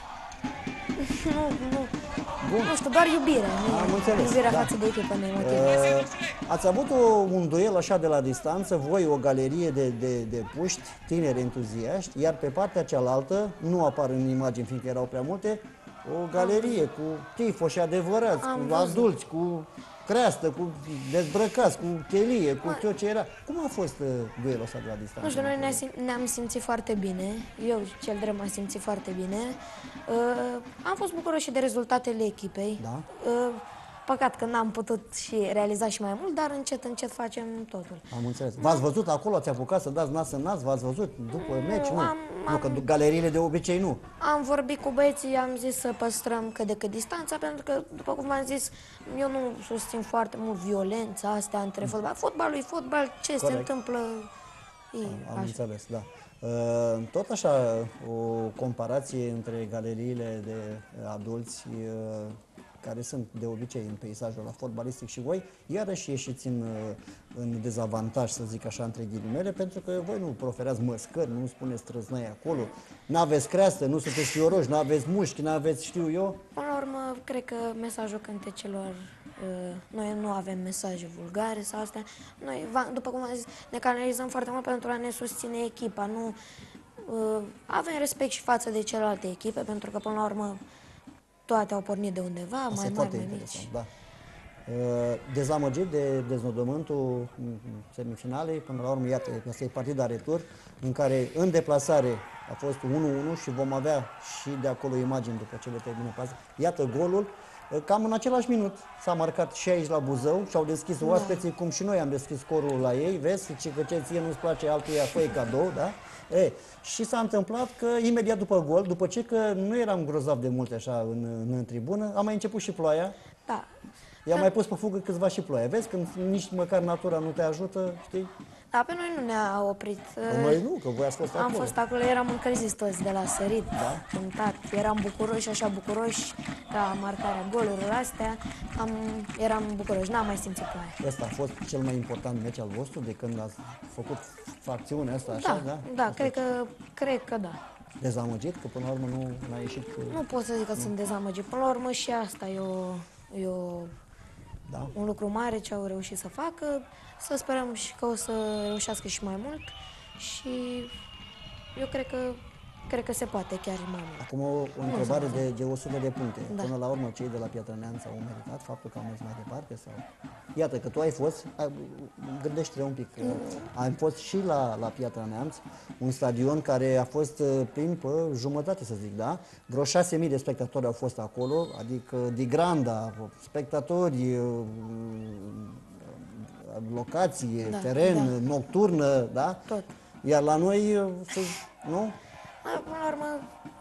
nu știu, doar iubire. Am înțeles, Iubirea da. față de echipă ne motivează. Ați avut un duel așa de la distanță, voi o galerie de puști, tineri entuziaști, iar pe partea cealaltă, nu apar în imagini fiindcă erau prea multe, o galerie cu tifoși adevărați, cu adulți, cu creastă, cu dezbrăcați, cu chelie, cu tot ce era. Cum a fost duelul ăsta de la distanță? Nu știu, noi ne-am simțit foarte bine. Eu, cel drept, m-am simțit foarte bine. Am fost bucuroși și de rezultatele echipei. Da? Păcat că n-am putut și realiza și mai mult, dar încet, încet facem totul. Am înțeles. V-ați văzut acolo, ați apucat să dați nas în nas, v-ați văzut după meci? Nu, că galeriile de obicei nu. Am vorbit cu băieții, am zis să păstrăm cât de cât distanța, pentru că, după cum v-am zis, eu nu susțin foarte mult violența astea între fotbal. Fotbalul e fotbal, ce se întâmplă... Am înțeles, da. Tot așa, o comparație între galeriile de adulți care sunt de obicei în peisajul la fotbalistic și voi, iarăși ieșiți în dezavantaj, să zic așa, între ghilimele, pentru că voi nu proferați măscări, nu spuneți trăznăi acolo, n-aveți creastă, nu sunteți fioroși, n-aveți mușchi, n-aveți știu eu. Până la urmă, cred că mesajul cântecelor, noi nu avem mesaje vulgare sau astea. Noi, după cum am zis, ne canalizăm foarte mult pentru a ne susține echipa. Nu, avem respect și față de celelalte echipe, pentru că, până la urmă, toate au pornit de undeva, Asta mai e mari, foarte mai interesant, mici. da. Dezamăgit de deznodământul semifinalei, până la urmă, iată, asta e partida retur, în care în deplasare a fost 1-1 și vom avea și de acolo imagini după ce le termină pasă. Iată golul, cam în același minut s-a marcat și aici la Buzău și au deschis oaspeții, cum și noi am deschis scorul la ei, vezi, că ce ție nu-ți place altuia, fă-i cadou, da? Și s-a întâmplat că imediat după gol, după ce că nu eram grozav de multe așa în tribună, a mai început și ploaia. Da. I-a mai pus pe fugă câțiva și ploaia. Vezi, când nici măcar natura nu te ajută, știi? Da, pe noi nu ne-a oprit. Noi nu, că voi ați fost Am acolo. fost acolo, eram încălziți toți de la sărit, Da. cântat. Eram bucuroși, așa bucuroși, ca marcarea golurilor astea. Eram bucuroși, n-am mai simțit ploaia. Ăsta a fost cel mai important meci al vostru de când ați făcut fracțiunea asta, așa, da? Da, Asta cred că da. Dezamăgit, că până la urmă nu a ieșit cu... Nu pot să zic că sunt dezamăgit. Până la urmă și asta e Da? un lucru mare ce au reușit să facă. Să sperăm și că o să reușească și mai mult. Și eu cred că se poate chiar mai mult. Acum o întrebare de 100 de puncte. Da. Până la urmă, cei de la Piatra Neamț au meritat faptul că au mers mai departe? Sau... Iată că tu ai fost, gândește-te un pic, ai fost și la Piatra Neamț, un stadion care a fost plin pe jumătate, să zic, da? Vreo 6.000 de spectatori au fost acolo, adică de granda, spectatori, locație, teren, nocturnă, da? Tot. Iar la noi, nu? Până la urmă,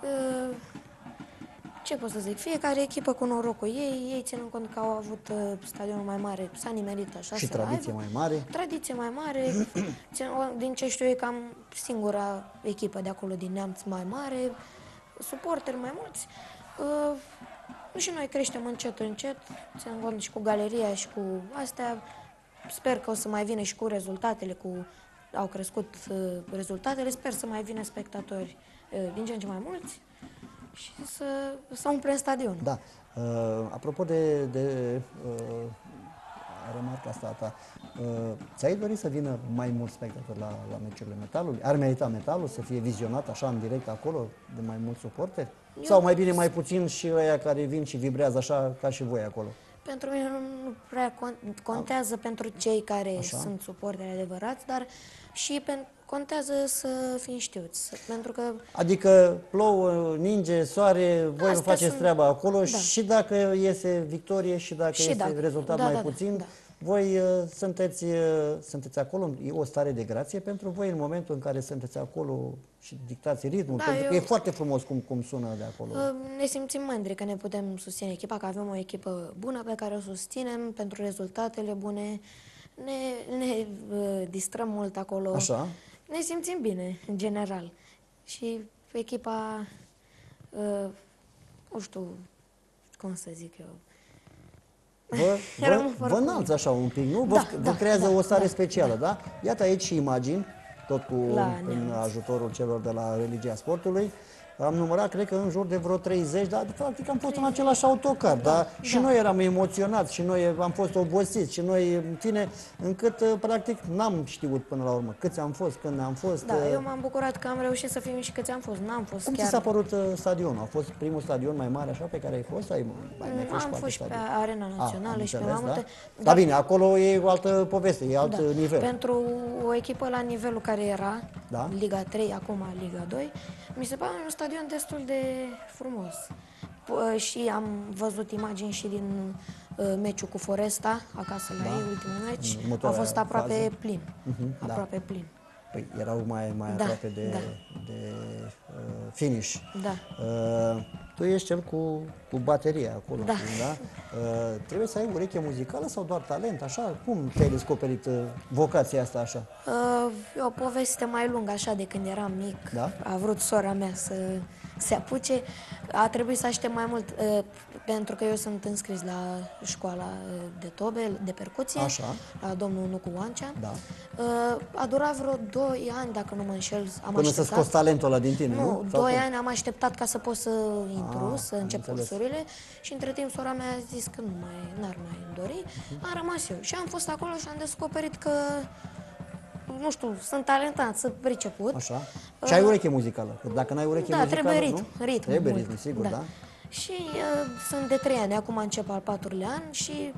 ce pot să zic? Fiecare echipă cu norocul ei ținând cont că au avut stadionul mai mare, s-a nimerit așa Și să tradiție aibă. mai mare. Tradiție mai mare. Din ce știu eu, e cam singura echipă de acolo din Neamț mai mare, suporteri mai mulți. Și noi creștem încet, ținând cont și cu galeria și cu astea. Sper că o să mai vină și cu rezultatele, au crescut rezultatele, sper să mai vină spectatori din ce în ce mai mulți și să umplem stadionul. Da. Apropo de remarca asta a ta, ți-ai dorit să vină mai mulți spectatori la meciurile Metalului? Ar merita Metalul să fie vizionat așa în direct acolo de mai mulți suporteri? Sau mai bine mai puțin și ăia care vin și vibrează așa ca și voi acolo? Pentru mine nu prea contează pentru cei care sunt suporteri adevărați, dar și contează să fim știuți. Pentru că... Adică plouă, ninge, soare, voi nu faceți treaba acolo și dacă iese victorie și dacă iese rezultat mai puțin, voi sunteți acolo, e o stare de grație pentru voi în momentul în care sunteți acolo și dictați ritmul, pentru că e foarte frumos cum sună de acolo. Ne simțim mândri că ne putem susține echipa, că avem o echipă bună pe care o susținem pentru rezultatele bune, ne distrăm mult acolo, Așa. Ne simțim bine, în general. Și echipa, nu știu cum să zic eu, Vă înalți așa un pic, nu? Vă creează o stare specială, da? Iată aici și imagini, tot în ajutorul celor de la Religia Sportului. Am numărat, cred că în jur de vreo 30, dar practic am fost în același autocar, da? Și noi eram emoționați, și noi am fost obosiți, și noi, în fine, încât, practic, n-am știut până la urmă câți am fost, când am fost. Da, eu m-am bucurat că am reușit să fim și câți am fost, n-am fost Cum chiar... ți s-a părut stadionul? A fost primul stadion mai mare, așa, pe care ai fost? Am fost și pe Arena Națională și pe mai multe. Dar bine, acolo e o altă poveste, e alt nivel. Pentru o echipă la nivelul care era, Liga 3, acum Liga 2, mi se pare un stadion destul de frumos. Și am văzut imagini și din meciul cu Foresta, acasă la ei, ultimul meci. A fost aproape plin. Aproape plin. Păi erau mai aproape de finish. Da. Tu ești cel cu bateria acolo. Da. Da? Trebuie să ai ureche muzicală sau doar talent? Așa? Cum te-ai descoperit vocația asta așa? E o poveste mai lungă, așa, de când eram mic. Da? A vrut sora mea să se apuce. A trebuit să aștept mai mult, pentru că eu sunt înscris la școala de tobe, de percuție, Așa. la domnul Nucu Oancea. Da. A durat vreo 2 ani, dacă nu mă înșel, am Până să așteptat. scoți talentul ăla din tine, nu? Nu, Sau 2 cum? ani am așteptat ca să pot să intru, să am încep înțeles. cursurile și între timp sora mea a zis că n-ar mai dori. Am rămas eu și am fost acolo și am descoperit că, nu știu, sunt talentat, sunt priceput. Așa. Și ai ureche muzicală. Că dacă n-ai ureche Da, muzicală, trebuie nu? ritm. Trebuie mult. ritm, sigur, da. Și sunt de 3 ani, acum încep al 4-lea an și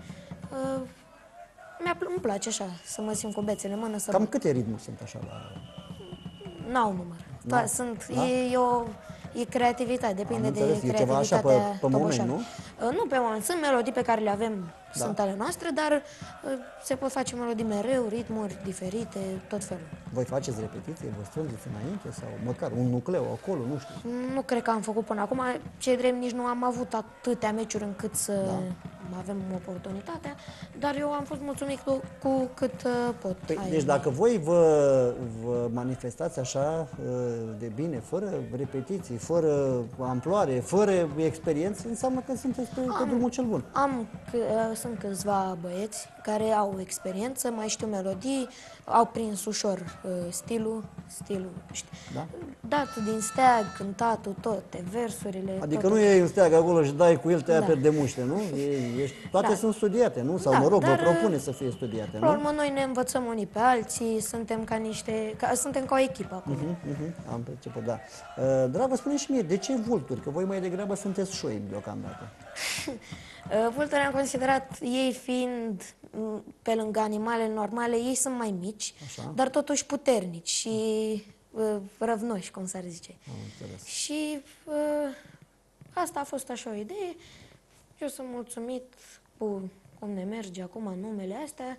îmi place așa, să mă simt cu bețele în mână, să Cam câte ritmuri sunt așa la... n-au număr. N-au. Sunt, Da? e creativitate, depinde Am de înțeles, e ceva așa creativitatea pe moment, toboșană. Nu pe moment, sunt melodii pe care le avem, Da. sunt ale noastre, dar se pot face melodii mereu, ritmuri diferite, tot felul. Voi faceți repetiții, vă strângeți înainte sau măcar un nucleu acolo, nu știu. Nu cred că am făcut până acum, cei drept nici nu am avut atâtea meciuri încât să avem oportunitatea, dar eu am fost mulțumit cu cât pot. Păi, Aia deci e. dacă voi vă manifestați așa de bine, fără repetiții, fără amploare, fără experiență, înseamnă că sunteți pe drumul cel bun. Sunt câțiva băieți care au experiență, mai știu melodii, au prins ușor stilul, știi? Da? Dat din steag, cântatul, toate, versurile. Adică toate. nu e un steag acolo și dai cu el, te Da. aperi de muște, nu? Toate Da. sunt studiate, nu? Sau, Da, mă rog, vă dar, propune să fie studiate, Până la nu? urmă, noi ne învățăm unii pe alții, suntem suntem ca o echipă acolo. Am perceput, da. Dragă, spune și mie, de ce vulturi? Că voi mai degrabă sunteți șoimi deocamdată. Vulturi am considerat, ei fiind pe lângă animalele normale, ei sunt mai mici, Așa. dar totuși puternici și răvnoși, cum s-ar zice. Am înțeles. Și asta a fost așa o idee. Eu sunt mulțumit cu cum ne merge acum numele astea.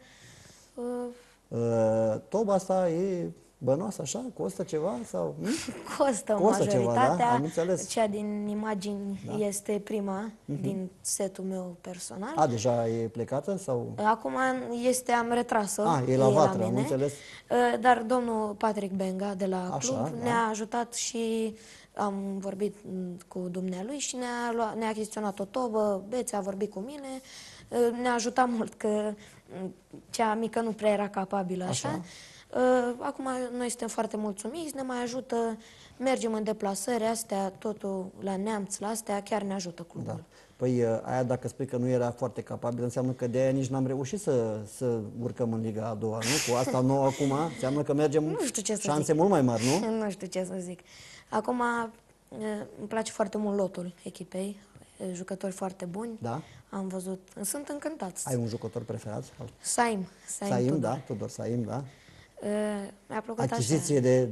Toba asta e bănoasă așa? Costă ceva? Sau... Costă Costă ceva, majoritatea. da? Am înțeles. Cea din imagini este prima din setul meu personal. A, deja e plecată? Sau... Acum am retras-o. E la vatră, am mine. înțeles. Dar domnul Patrick Benga de la Așa, club da. ne-a ajutat și am vorbit cu dumnealui și ne-a achiziționat o tobă, Bețe a vorbit cu mine, ne-a ajutat mult că cea mică nu prea era capabilă așa. Așa. Acum noi suntem foarte mulțumiți, ne mai ajută, mergem în deplasări astea, totul la Neamț, la astea, chiar ne ajută clubul. Da. Păi aia dacă spui că nu era foarte capabil, înseamnă că de aia nici n-am reușit să urcăm în Liga a doua, nu? Cu asta nouă acum, înseamnă că mergem Nu știu ce să șanse zic. mult mai mari, nu? Nu știu ce să zic. Acum îmi place foarte mult lotul echipei, jucători foarte buni. Da? Am văzut, sunt încântați. Ai un jucător preferat? Saim Saim, Tudor. da, Tudor Saim, da. Mi-a plăcut Achiziție așa.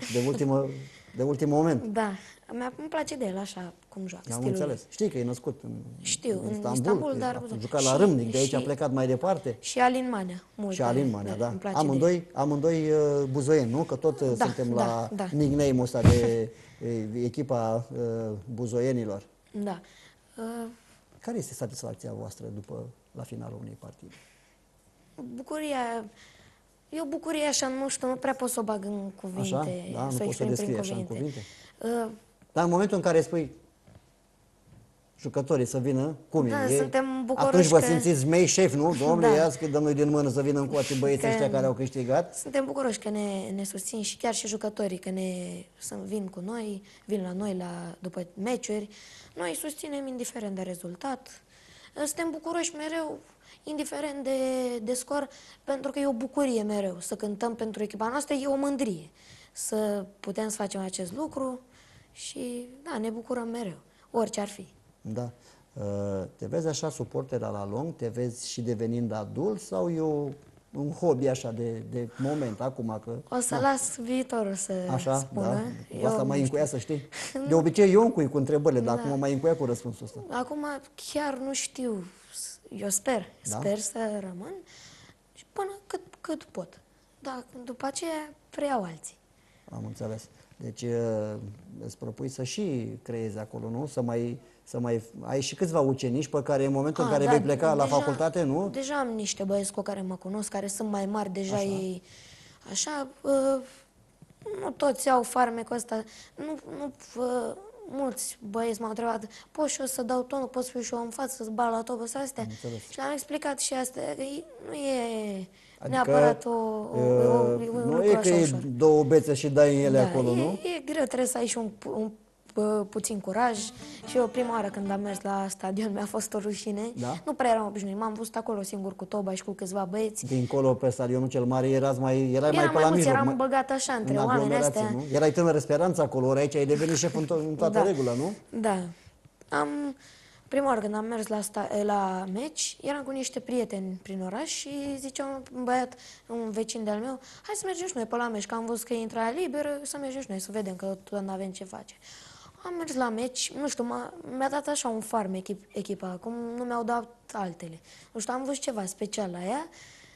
de ultim moment. Da, îmi place de el așa cum joacă, Am stilul. înțeles. Știi că e născut Știu, în în Istanbul, că dar- a jucat la și- Râmnic, de aici a și- plecat mai departe. Și Alin Manea, mult. Și Alin Manea, da. Îmi place de el. Amândoi buzoieni, nu? Că tot suntem la da. nickname-ul ăsta de echipa buzoienilor. Da. Care este satisfacția voastră la finalul unei partide? Bucuria, e o bucurie așa, nu știu, nu prea pot să o bag în cuvinte, Așa? Da, nu să o poți să exprim descrii prin așa în cuvinte. cuvinte? Dar în momentul în care spui jucătorii să vină, cum Da, e? suntem bucuroși Atunci vă că- simțiți mei șef, nu? Domnule, Da. ia să dăm noi din mână să vină încoace băieții Că- ăștia care au câștigat. Suntem bucuroși că ne susțin și chiar și jucătorii, că vin cu noi, vin la noi după meciuri. Noi îi susținem indiferent de rezultat. Suntem bucuroși mereu, indiferent de scor, pentru că e o bucurie mereu să cântăm pentru echipa noastră, e o mândrie să putem să facem acest lucru și da, ne bucurăm mereu, orice ar fi. Da. Te vezi așa suporter la lung, te vezi și devenind adult sau e un hobby așa de moment acum că... O să las viitorul să Așa, spună. da. Eu Asta nu mai știu. încuia, să știi. De obicei eu încui cu întrebările, dar Da. acum mai încuia cu răspunsul ăsta. Acum chiar nu știu, eu sper să rămân și până cât pot. Dar după aceea preiau alții. Am înțeles. Deci îți propui să și creezi acolo, nu? Să mai ai și câțiva ucenici pe care în momentul în care vei pleca la facultate, nu? Deja am niște băieți cu care mă cunosc, care sunt mai mari, deja ei așa, nu toți au farmecul ăsta, mulți băieți m-au întrebat, pot și eu să dau tonul, pot să fiu și eu în față, să bat la topă astea? Și le-am explicat și asta, că nu e neapărat un nu lucru e că așa e ușor. două bețe și dai în ele acolo, nu? E greu, trebuie să ai și un puțin curaj. Și eu prima oară când am mers la stadion mi-a fost o rușine. Da? Nu prea eram obișnuit, m-am văzut acolo singur cu toba și cu câțiva băieți. Dincolo pe stadionul cel mare erai mai pe la mulți, mijloc. eram băgat așa între în oameni aglomerație, astea. nu? Erai tânără speranță acolo, ori aici ai devenit șef în toată regula, nu? Da. Prima oară când am mers la meci, eram cu niște prieteni prin oraș și zicea un băiat, un vecin de-al meu, hai să mergem și noi pe la meci, că am văzut că e intrarea liberă, să mergem și noi, să vedem, că tot nu avem ce face. Am mers la meci, nu știu, mi-a dat așa un farmec echipa, cum nu mi-au dat altele. Nu știu, am văzut ceva special la ea,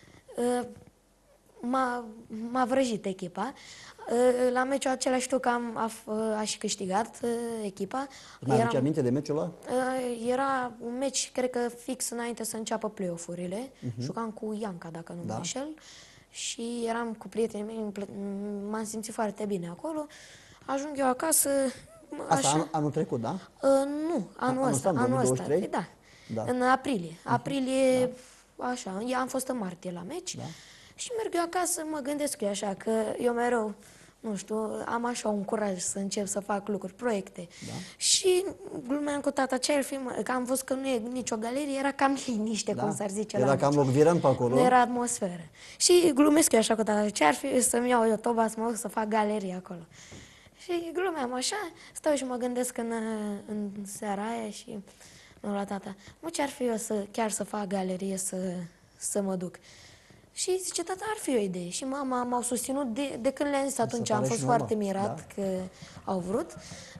m-a vrăjit echipa. La meciul acela știu că a și câștigat echipa. Mai aduce aminte de meciul ăla? Era un meci, cred că fix înainte să înceapă play-off-urile. Jucam cu Ianca, dacă nu mă înșel. Și eram cu prietenii mei, m-am simțit foarte bine acolo. Ajung eu acasă... Asta anul trecut, da? Nu, anul ăsta. Da. În aprilie. Aprilie, așa, am fost în martie la meci. Da. Și merg eu acasă, mă gândesc eu așa, că eu mereu, nu știu, am așa un curaj să încep să fac lucruri, proiecte. Da. Și glumeam cu tata, ce ar fi, că am văzut că nu e nicio galerie, era cam liniște, cum s-ar zice. Era cam loc virant pe acolo. Nu era atmosferă. Și glumesc eu așa cu tata, ce ar fi să-mi iau eu toba să mă duc să fac galerie acolo. Și glumeam așa, stau și mă gândesc în seara aia și mă la tata, ce ar fi eu chiar să fac galerie, să mă duc. Și zice, tata, ar fi o idee. Și mama m-au susținut de când le-am zis atunci, am fost foarte mirat că au vrut.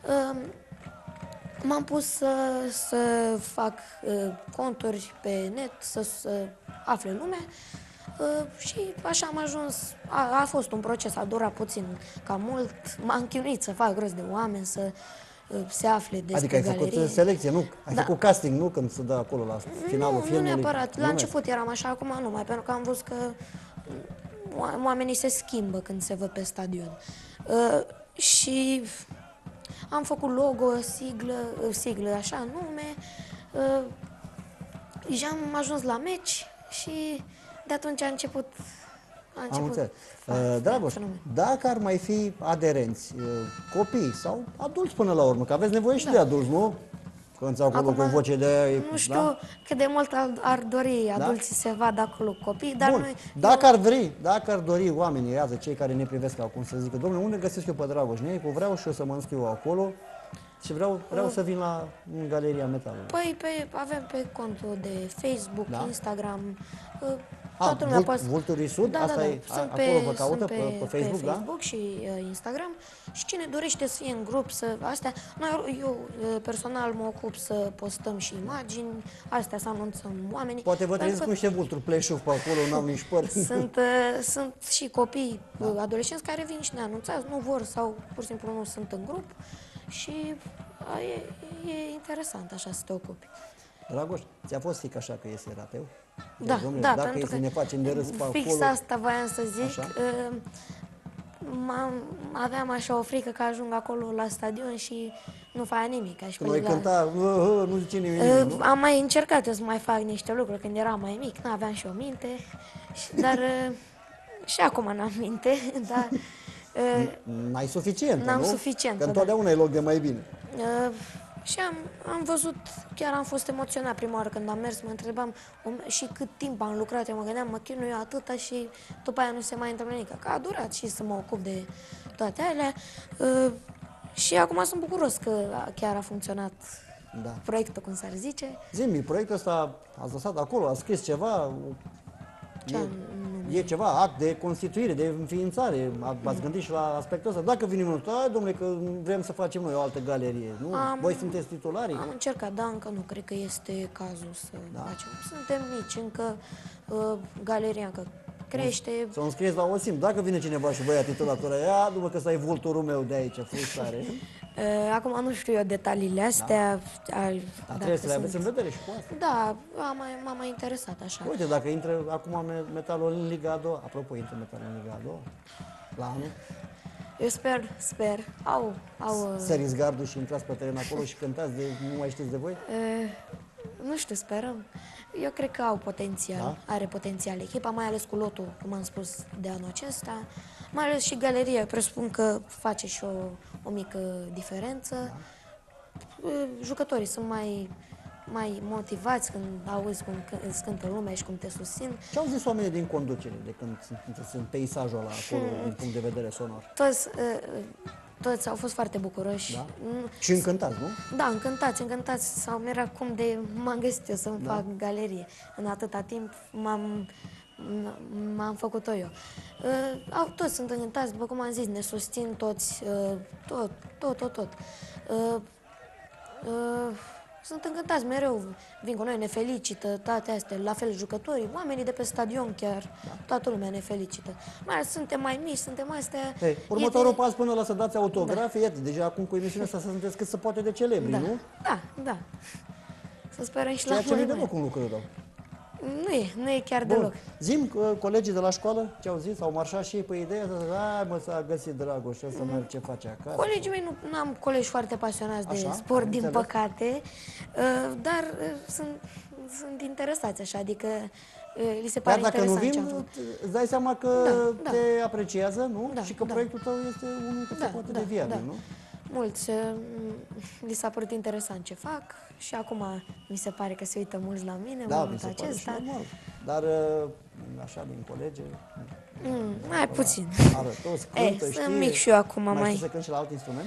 M-am pus să fac conturi pe net, să afle lumea. Și așa am ajuns, a fost un proces, a durat puțin, cam mult. M-am chinuit să fac rost de oameni, să se afle despre galerie. Adică ai făcut selecție, nu? Ai făcut casting, nu? Când se dă acolo la finalul filmului? Nu neapărat. La început eram așa, acum nu mai, pentru că am văzut că oamenii se schimbă când se văd pe stadion. Și am făcut logo, siglă, așa, nume. Și am ajuns la meci și de atunci a început. Am înțeles. Dragoș, dacă ar mai fi aderenți, copii sau adulți până la urmă, că aveți nevoie și de adulți, nu? Când acolo cu voce de... Nu știu cât de mult ar dori adulții să vadă acolo copii, dar Bun. noi... Dacă ar dori oamenii, iată, cei care ne privesc acum, să zică, domnule, unde găsesc eu pe Dragoș Neicu, vreau și eu să mă înscriu acolo și vreau să vin în Galeria Metalului. Păi avem pe contul de Facebook, Instagram... Vulturii Sud? Asta e, acolo vă caută pe Facebook, da? Facebook și Instagram. Și cine dorește să fie în grup, eu personal mă ocup să postăm și imagini, astea să anunțăm oamenii. Poate vă trezesc cu niște vulturi pleșuși pe acolo, n-au nici păr. Sunt și copii, adolescenți care vin și ne anunțați, nu vor sau pur și simplu nu sunt în grup și e interesant așa să te ocupi. Dragoș, ți-a fost frică așa că iese rapeu? Da, dacă e să ne facem de râs pe acolo... Fix asta voiam să zic. Aveam așa o frică că ajung acolo la stadion și nu fac nimic. Noi cânta, nu zice nimic, nu? Am mai încercat eu să mai fac niște lucruri când eram mai mic, n-aveam și o minte, dar și acum n-am minte, dar... N-ai suficient, N-am nu? suficient, că întotdeauna e loc de mai bine. Și am văzut, chiar am fost emoționat prima oară când am mers, mă întrebam și cât timp am lucrat, eu mă gândeam, mă chinui eu atâta și după aia nu se mai întâmplă nimic. Că a durat și să mă ocup de toate alea și acum sunt bucuros că chiar a funcționat proiectul, cum s-ar zice. Zi-mi, proiectul ăsta ați lăsat acolo, a scris ceva... E ceva, act de constituire, de înființare. V-ați gândit și la aspectul ăsta? Dacă vine unul, domnule, că vrem să facem noi o altă galerie, nu? Voi sunteți titularii? Am încercat, dar încă nu cred că este cazul să facem. Suntem mici, încă galeria încă crește. Să înscrieți la OSIM. Dacă vine cineva și băia titulatura, ia după că să ai vulturul meu de aici, frustare. Acum nu știu eu detaliile astea. Dar trebuie să le aveți în vedere și cu asta. Da, m-a mai interesat așa. Uite, dacă intră acum Metalul în Liga a doua, apropo, intră Metalul în Liga a doua, la anul, Eu sper. Au săriți gardul și intrați pe teren acolo și cântați de nu mai știți de voi? nu știu, sperăm. Eu cred că au potențial, Da? are potențial. Echipa, mai ales cu lotul, cum am spus, de anul acesta, mai ales și galeria, presupun că face și o mică diferență. Jucătorii sunt mai motivați când auzi cum îți cântă lumea și cum te susțin. Ce au zis oamenii din conducere de când sunt peisajul ăla acolo din punct de vedere sonor? Toți au fost foarte bucuroși. Da? Și încântați, nu? Da, încântați. Sau mi-era cum de m-am găsit eu să-mi fac galerie. În atâta timp m-am făcut-o eu. Toți sunt încântați, după cum am zis, ne susțin toți, tot. Sunt încântați mereu, vin cu noi, ne felicită, toate astea, la fel jucătorii, oamenii de pe stadion chiar, toată lumea ne felicită. Mai ales suntem mai mici, suntem astea... Hey, următorul pas până la să dați autografe, iată, deja acum cu emisiunea asta să sunteți cât se poate de celebri, nu? Da. Să sperăm și Ceea la ce nu-i voi. deloc un lucru rău. Nu e chiar Bun. deloc. Zi-mi, colegii de la școală, ce au zis? Au marșat și ei pe ideea să zic, hai mă, s-a găsit Dragoș, să merg ce face acasă. Colegii mei, nu am colegi foarte pasionați de Așa, sport, am din înțeles. păcate, dar sunt interesați așa, adică li se pare Chiar dacă nu interesant ce am vin, făcut. îți dai seama că Da. te apreciază, nu? Da, Și că da. proiectul tău este unul cât se poate de viabil, nu? Mulți li s-a părut interesant ce fac și acum mi se pare că se uită mulți la mine în Da, mi momentul se pare și acesta. normal. Dar așa din colege, Mai puțin. arătos, Ei, cântă, sunt știe. mic și eu acum Mai mai. știi să cânti și la alt instrument?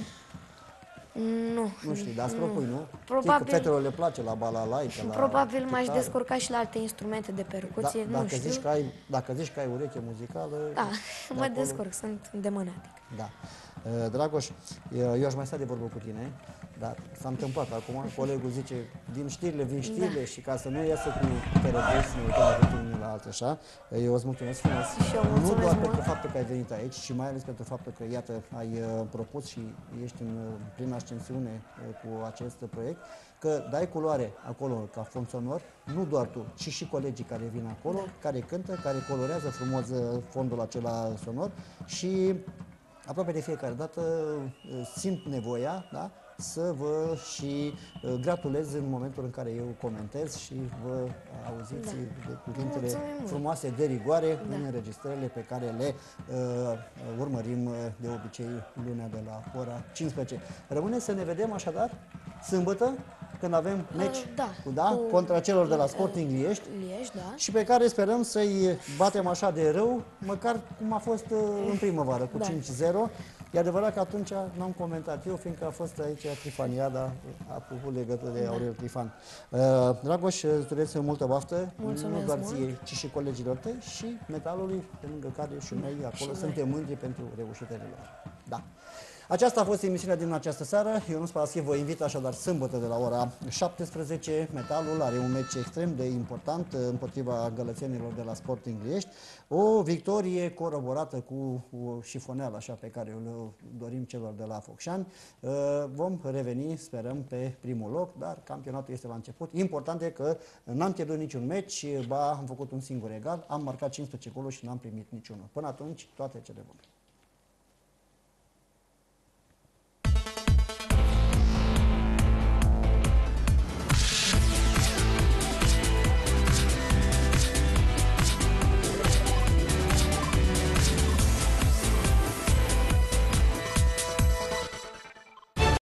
Nu. Nu știi, dar îți propui, nu? Probabil- Știi că fetelor le place la balalaică, la Probabil m-aș chitară. descurca și la alte instrumente de percuție, nu Dacă știu. zici că ai ureche muzicală... Da, de mă acolo- descurc, sunt de mânatic. Da. Dragoș, eu aș mai sta de vorbă cu tine, dar s-a întâmplat acum, colegul zice, vin știrile și ca să nu iasă cu terapeuți, să ne uităm la unii la altă, așa, eu îți mulțumesc frumos. Și eu Nu mulțumesc doar mult. pentru faptul că ai venit aici, și mai ales pentru faptul că, iată, ai propus și ești în plină ascensiune cu acest proiect, că dai culoare acolo ca fond sonor, nu doar tu, ci și colegii care vin acolo, care cântă, care colorează frumos fondul acela sonor și aproape de fiecare dată simt nevoia, da, să vă și gratulez în momentul în care eu comentez și vă auziți de cuvintele Mulțumim mult. frumoase de rigoare în înregistrările pe care le urmărim de obicei lunea de la ora 15. Rămâne să ne vedem așadar sâmbătă când avem meci contra celor de la Sporting Liești. Da. Și pe care sperăm să-i batem așa de rău, măcar cum a fost în primăvară, cu 5-0. E adevărat că atunci n-am comentat eu, fiindcă a fost aici Trifaniada, a avut legătură de Aurel Trifan. Dragoș, îți doresc multă baftă, Mulțumesc nu doar mult. ție, ci și colegilor tăi și Metalului, pe lângă care și noi acolo suntem mândri pentru reușitele lor. Da. Aceasta a fost emisiunea din această seară. Ionuț Paraschiv vă invit așadar sâmbătă de la ora 17. Metalul are un meci extrem de important împotriva gălățenilor de la Sporting Liești. O victorie coroborată cu șifoneala așa pe care le dorim celor de la Focșani. Vom reveni, sperăm, pe primul loc, dar campionatul este la început. Important e că n-am pierdut niciun meci, ba am făcut un singur egal, am marcat 15 goluri și n-am primit niciunul. Până atunci, toate cele bune.